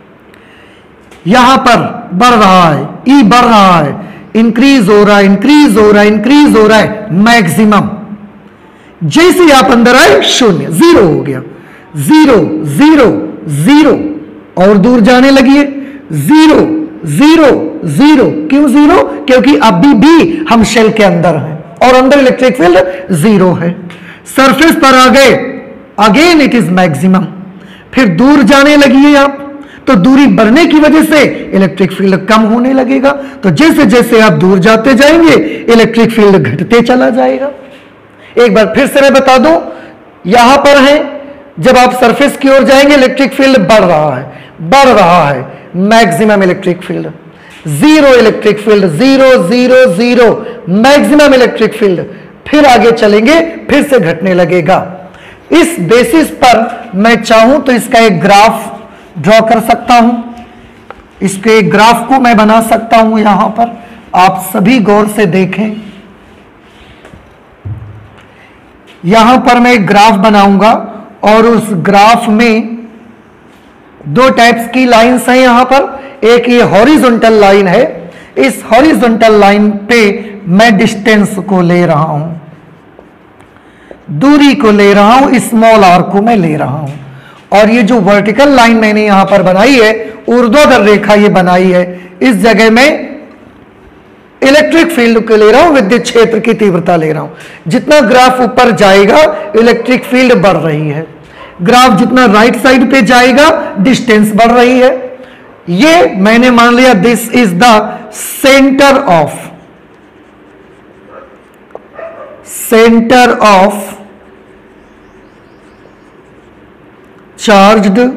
यहां पर बढ़ रहा है, ई बढ़ रहा है, इंक्रीज हो रहा है, इंक्रीज हो रहा है, इंक्रीज हो रहा है, मैक्सिमम। जैसे ही आप अंदर आए, शून्य, जीरो हो गया, जीरो जीरो जीरो, और दूर जाने लगिए, जीरो जीरो जीरो। क्यों जीरो, क्योंकि अभी भी हम शेल के अंदर हैं और अंदर इलेक्ट्रिक फील्ड जीरो है। सरफेस पर आ गए, अगेन इट इज मैक्सिमम। फिर दूर जाने लगिए आप, तो दूरी बढ़ने की वजह से इलेक्ट्रिक फील्ड कम होने लगेगा। तो जैसे जैसे आप दूर जाते जाएंगे, इलेक्ट्रिक फील्ड घटते चला जाएगा। एक बार फिर से मैं बता दूं, यहां पर है, जब आप सरफेस की ओर जाएंगे, इलेक्ट्रिक फील्ड बढ़ रहा है, बढ़ रहा है, maximum electric field, zero electric field, zero zero zero, maximum electric field. फिर आगे चलेंगे, फिर से घटने लगेगा। इस बेसिस पर मैं चाहूं तो इसका एक ग्राफ ड्रॉ कर सकता हूं, इसके एक ग्राफ को मैं बना सकता हूं। यहां पर आप सभी गौर से देखें, यहां पर मैं एक ग्राफ बनाऊंगा, और उस ग्राफ में दो टाइप्स की लाइंस हैं यहां पर। एक ये हॉरिजॉन्टल लाइन है, इस हॉरिजॉन्टल लाइन पे मैं डिस्टेंस को ले रहा हूं, दूरी को ले रहा हूं, स्मॉल आर को मैं ले रहा हूं। और ये जो वर्टिकल लाइन मैंने यहां पर बनाई है, ऊर्ध्वाधर रेखा ये बनाई है, इस जगह में इलेक्ट्रिक फील्ड को ले रहा हूं, विद्युत क्षेत्र की तीव्रता ले रहा हूं। जितना ग्राफ ऊपर जाएगा, इलेक्ट्रिक फील्ड बढ़ रही है, ग्राफ जितना राइट साइड पे जाएगा, डिस्टेंस बढ़ रही है। ये मैंने मान लिया this is the centre of charged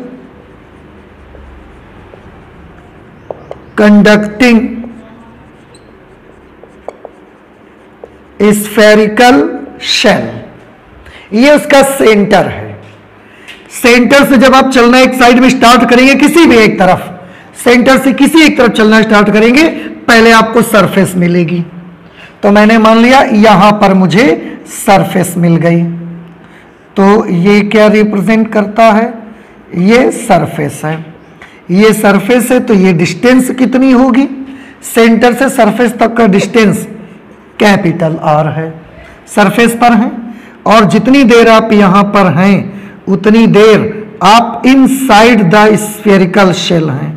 conducting spherical shell, ये उसका सेंटर है। सेंटर से जब आप चलना एक साइड में स्टार्ट करेंगे, किसी भी एक तरफ, सेंटर से किसी एक तरफ चलना स्टार्ट करेंगे, पहले आपको सरफेस मिलेगी। तो मैंने मान लिया यहां पर मुझे सरफेस मिल गई, तो ये क्या रिप्रेजेंट करता है, ये सरफेस है, ये सरफेस है। तो ये डिस्टेंस कितनी होगी, सेंटर से सरफेस तक का डिस्टेंस कैपिटल आर है, सरफेस पर हैं। और जितनी देर आप यहां पर हैं, उतनी देर आप इनसाइड द स्फेरिकल शेल हैं,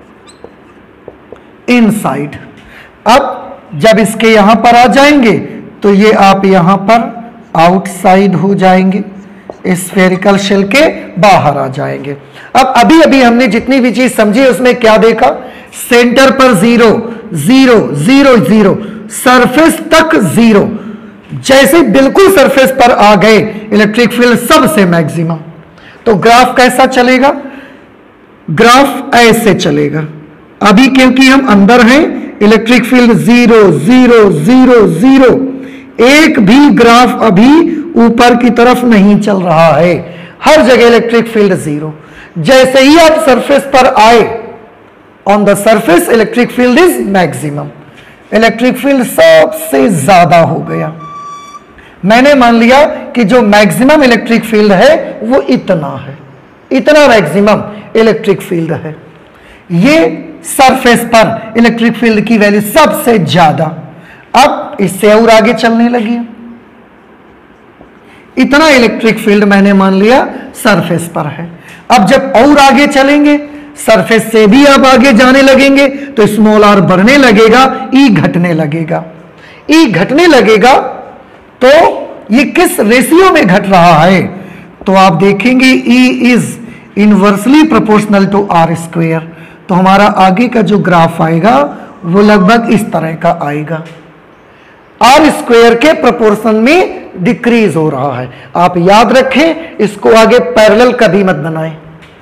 इनसाइड। अब जब इसके यहां पर आ जाएंगे, तो ये आप यहां पर आउटसाइड हो जाएंगे, स्फेरिकल शेल के बाहर आ जाएंगे। अब अभी अभी हमने जितनी भी चीज समझी, उसमें क्या देखा, सेंटर पर zero zero zero zero, surface तक जीरो। जैसे बिल्कुल सरफेस पर आ गए, इलेक्ट्रिक फील्ड सबसे मैक्सिमम। तो ग्राफ कैसा चलेगा, ग्राफ ऐसे चलेगा। अभी क्योंकि हम अंदर हैं, electric field zero zero zero zero, एक भी ग्राफ अभी ऊपर की तरफ नहीं चल रहा है, हर जगह इलेक्ट्रिक फील्ड जीरो। जैसे ही आप सरफेस पर आए, on the surface electric field is maximum, electric field सबसे ज्यादा हो गया। मैंने मान लिया कि जो मैक्सिमम इलेक्ट्रिक फील्ड है वो इतना है, इतना मैक्सिमम इलेक्ट्रिक फील्ड है। ये सरफेस पर इलेक्ट्रिक फील्ड की वैल्यू सबसे ज्यादा। अब इससे और आगे चलने लगी, इतना इलेक्ट्रिक फील्ड मैंने मान लिया सरफेस पर है। अब जब और आगे चलेंगे, सरफेस से भी अब आगे जाने लगेंगे, तो स्मॉल आर बढ़ने लगेगा, ई घटने लगेगा। ई घटने लगेगा तो ये किस रेशियो में घट रहा है, तो आप देखेंगे E is inversely proportional to are square. तो हमारा आगे का जो ग्राफ आएगा वो लगभग इस तरह का आएगा, आर स्क्वायर के प्रोपोर्शन में डिक्रीज हो रहा है। आप याद रखें, इसको आगे पैरेलल कभी मत बनाएं,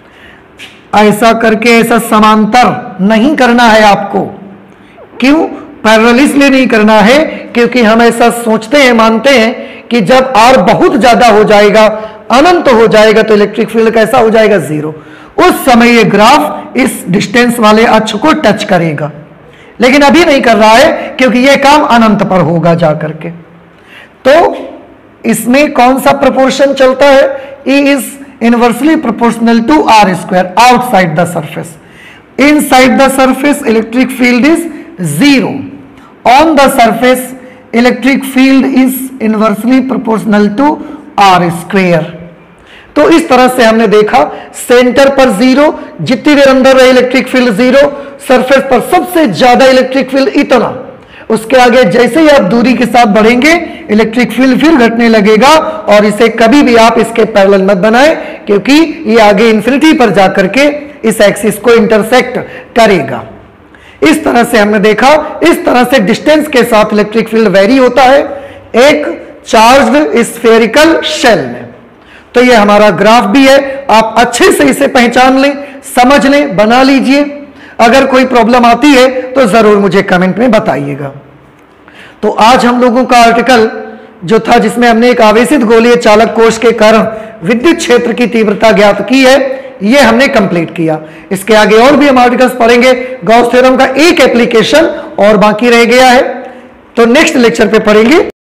ऐसा करके ऐसा समांतर नहीं करना है आपको। क्यों पैरेलल इसलिए नहीं करना है क्योंकि हम ऐसा सोचते हैं, मानते हैं कि जब आर बहुत ज्यादा हो जाएगा, अनंत हो जाएगा, तो इलेक्ट्रिक फील्ड कैसा हो जाएगा, जीरो। उस समय ये ग्राफ इस डिस्टेंस वाले अक्ष को टच करेगा, लेकिन अभी नहीं कर रहा है क्योंकि ये काम अनंत पर होगा जाकर के। तो इसमें कौन सा प्रोपोर्शन चलता है, E is inversely proportional to are square outside the surface. Inside the surface electric field is zero, on the surface electric field is inversely proportional to are square. तो इस तरह से हमने देखा, सेंटर पर जीरो, जितनी देर अंदर रहे इलेक्ट्रिक फील्ड जीरो, सरफेस पर सबसे ज्यादा इलेक्ट्रिक फील्ड इतना, उसके आगे जैसे ही आप दूरी के साथ बढ़ेंगे इलेक्ट्रिक फील्ड फिर घटने लगेगा। और इसे कभी भी आप इसके पैरेलल मत बनाएं क्योंकि ये आगे इंफिनिटी पर जाकर के इस एक्सिस को इंटरसेक्ट करेगा। इस तरह से हमने देखा, इस तरह से डिस्टेंस के साथ इलेक्ट्रिक फील्ड वेरी होता है एक चार्ज्ड स्फेरिकल शेल में। तो ये हमारा ग्राफ भी है, आप अच्छे से इसे पहचान लें, समझ लें, बना लीजिए। अगर कोई प्रॉब्लम आती है तो जरूर मुझे कमेंट में बताइएगा। तो आज हम लोगों का आर्टिकल जो था, जिसमें हमने एक आवेशित गोलीय चालक कोश के कारण विद्युत क्षेत्र की तीव्रता ज्ञात की है, ये हमने कंप्लीट किया। इसके आगे और भी हम आर्टिकल्स पढ़ेंगे। गॉस थ्योरम का एक एप्लीकेशन और बाकी रह गया है, तो नेक्स्ट लेक्चर पे पढ़ेंगे।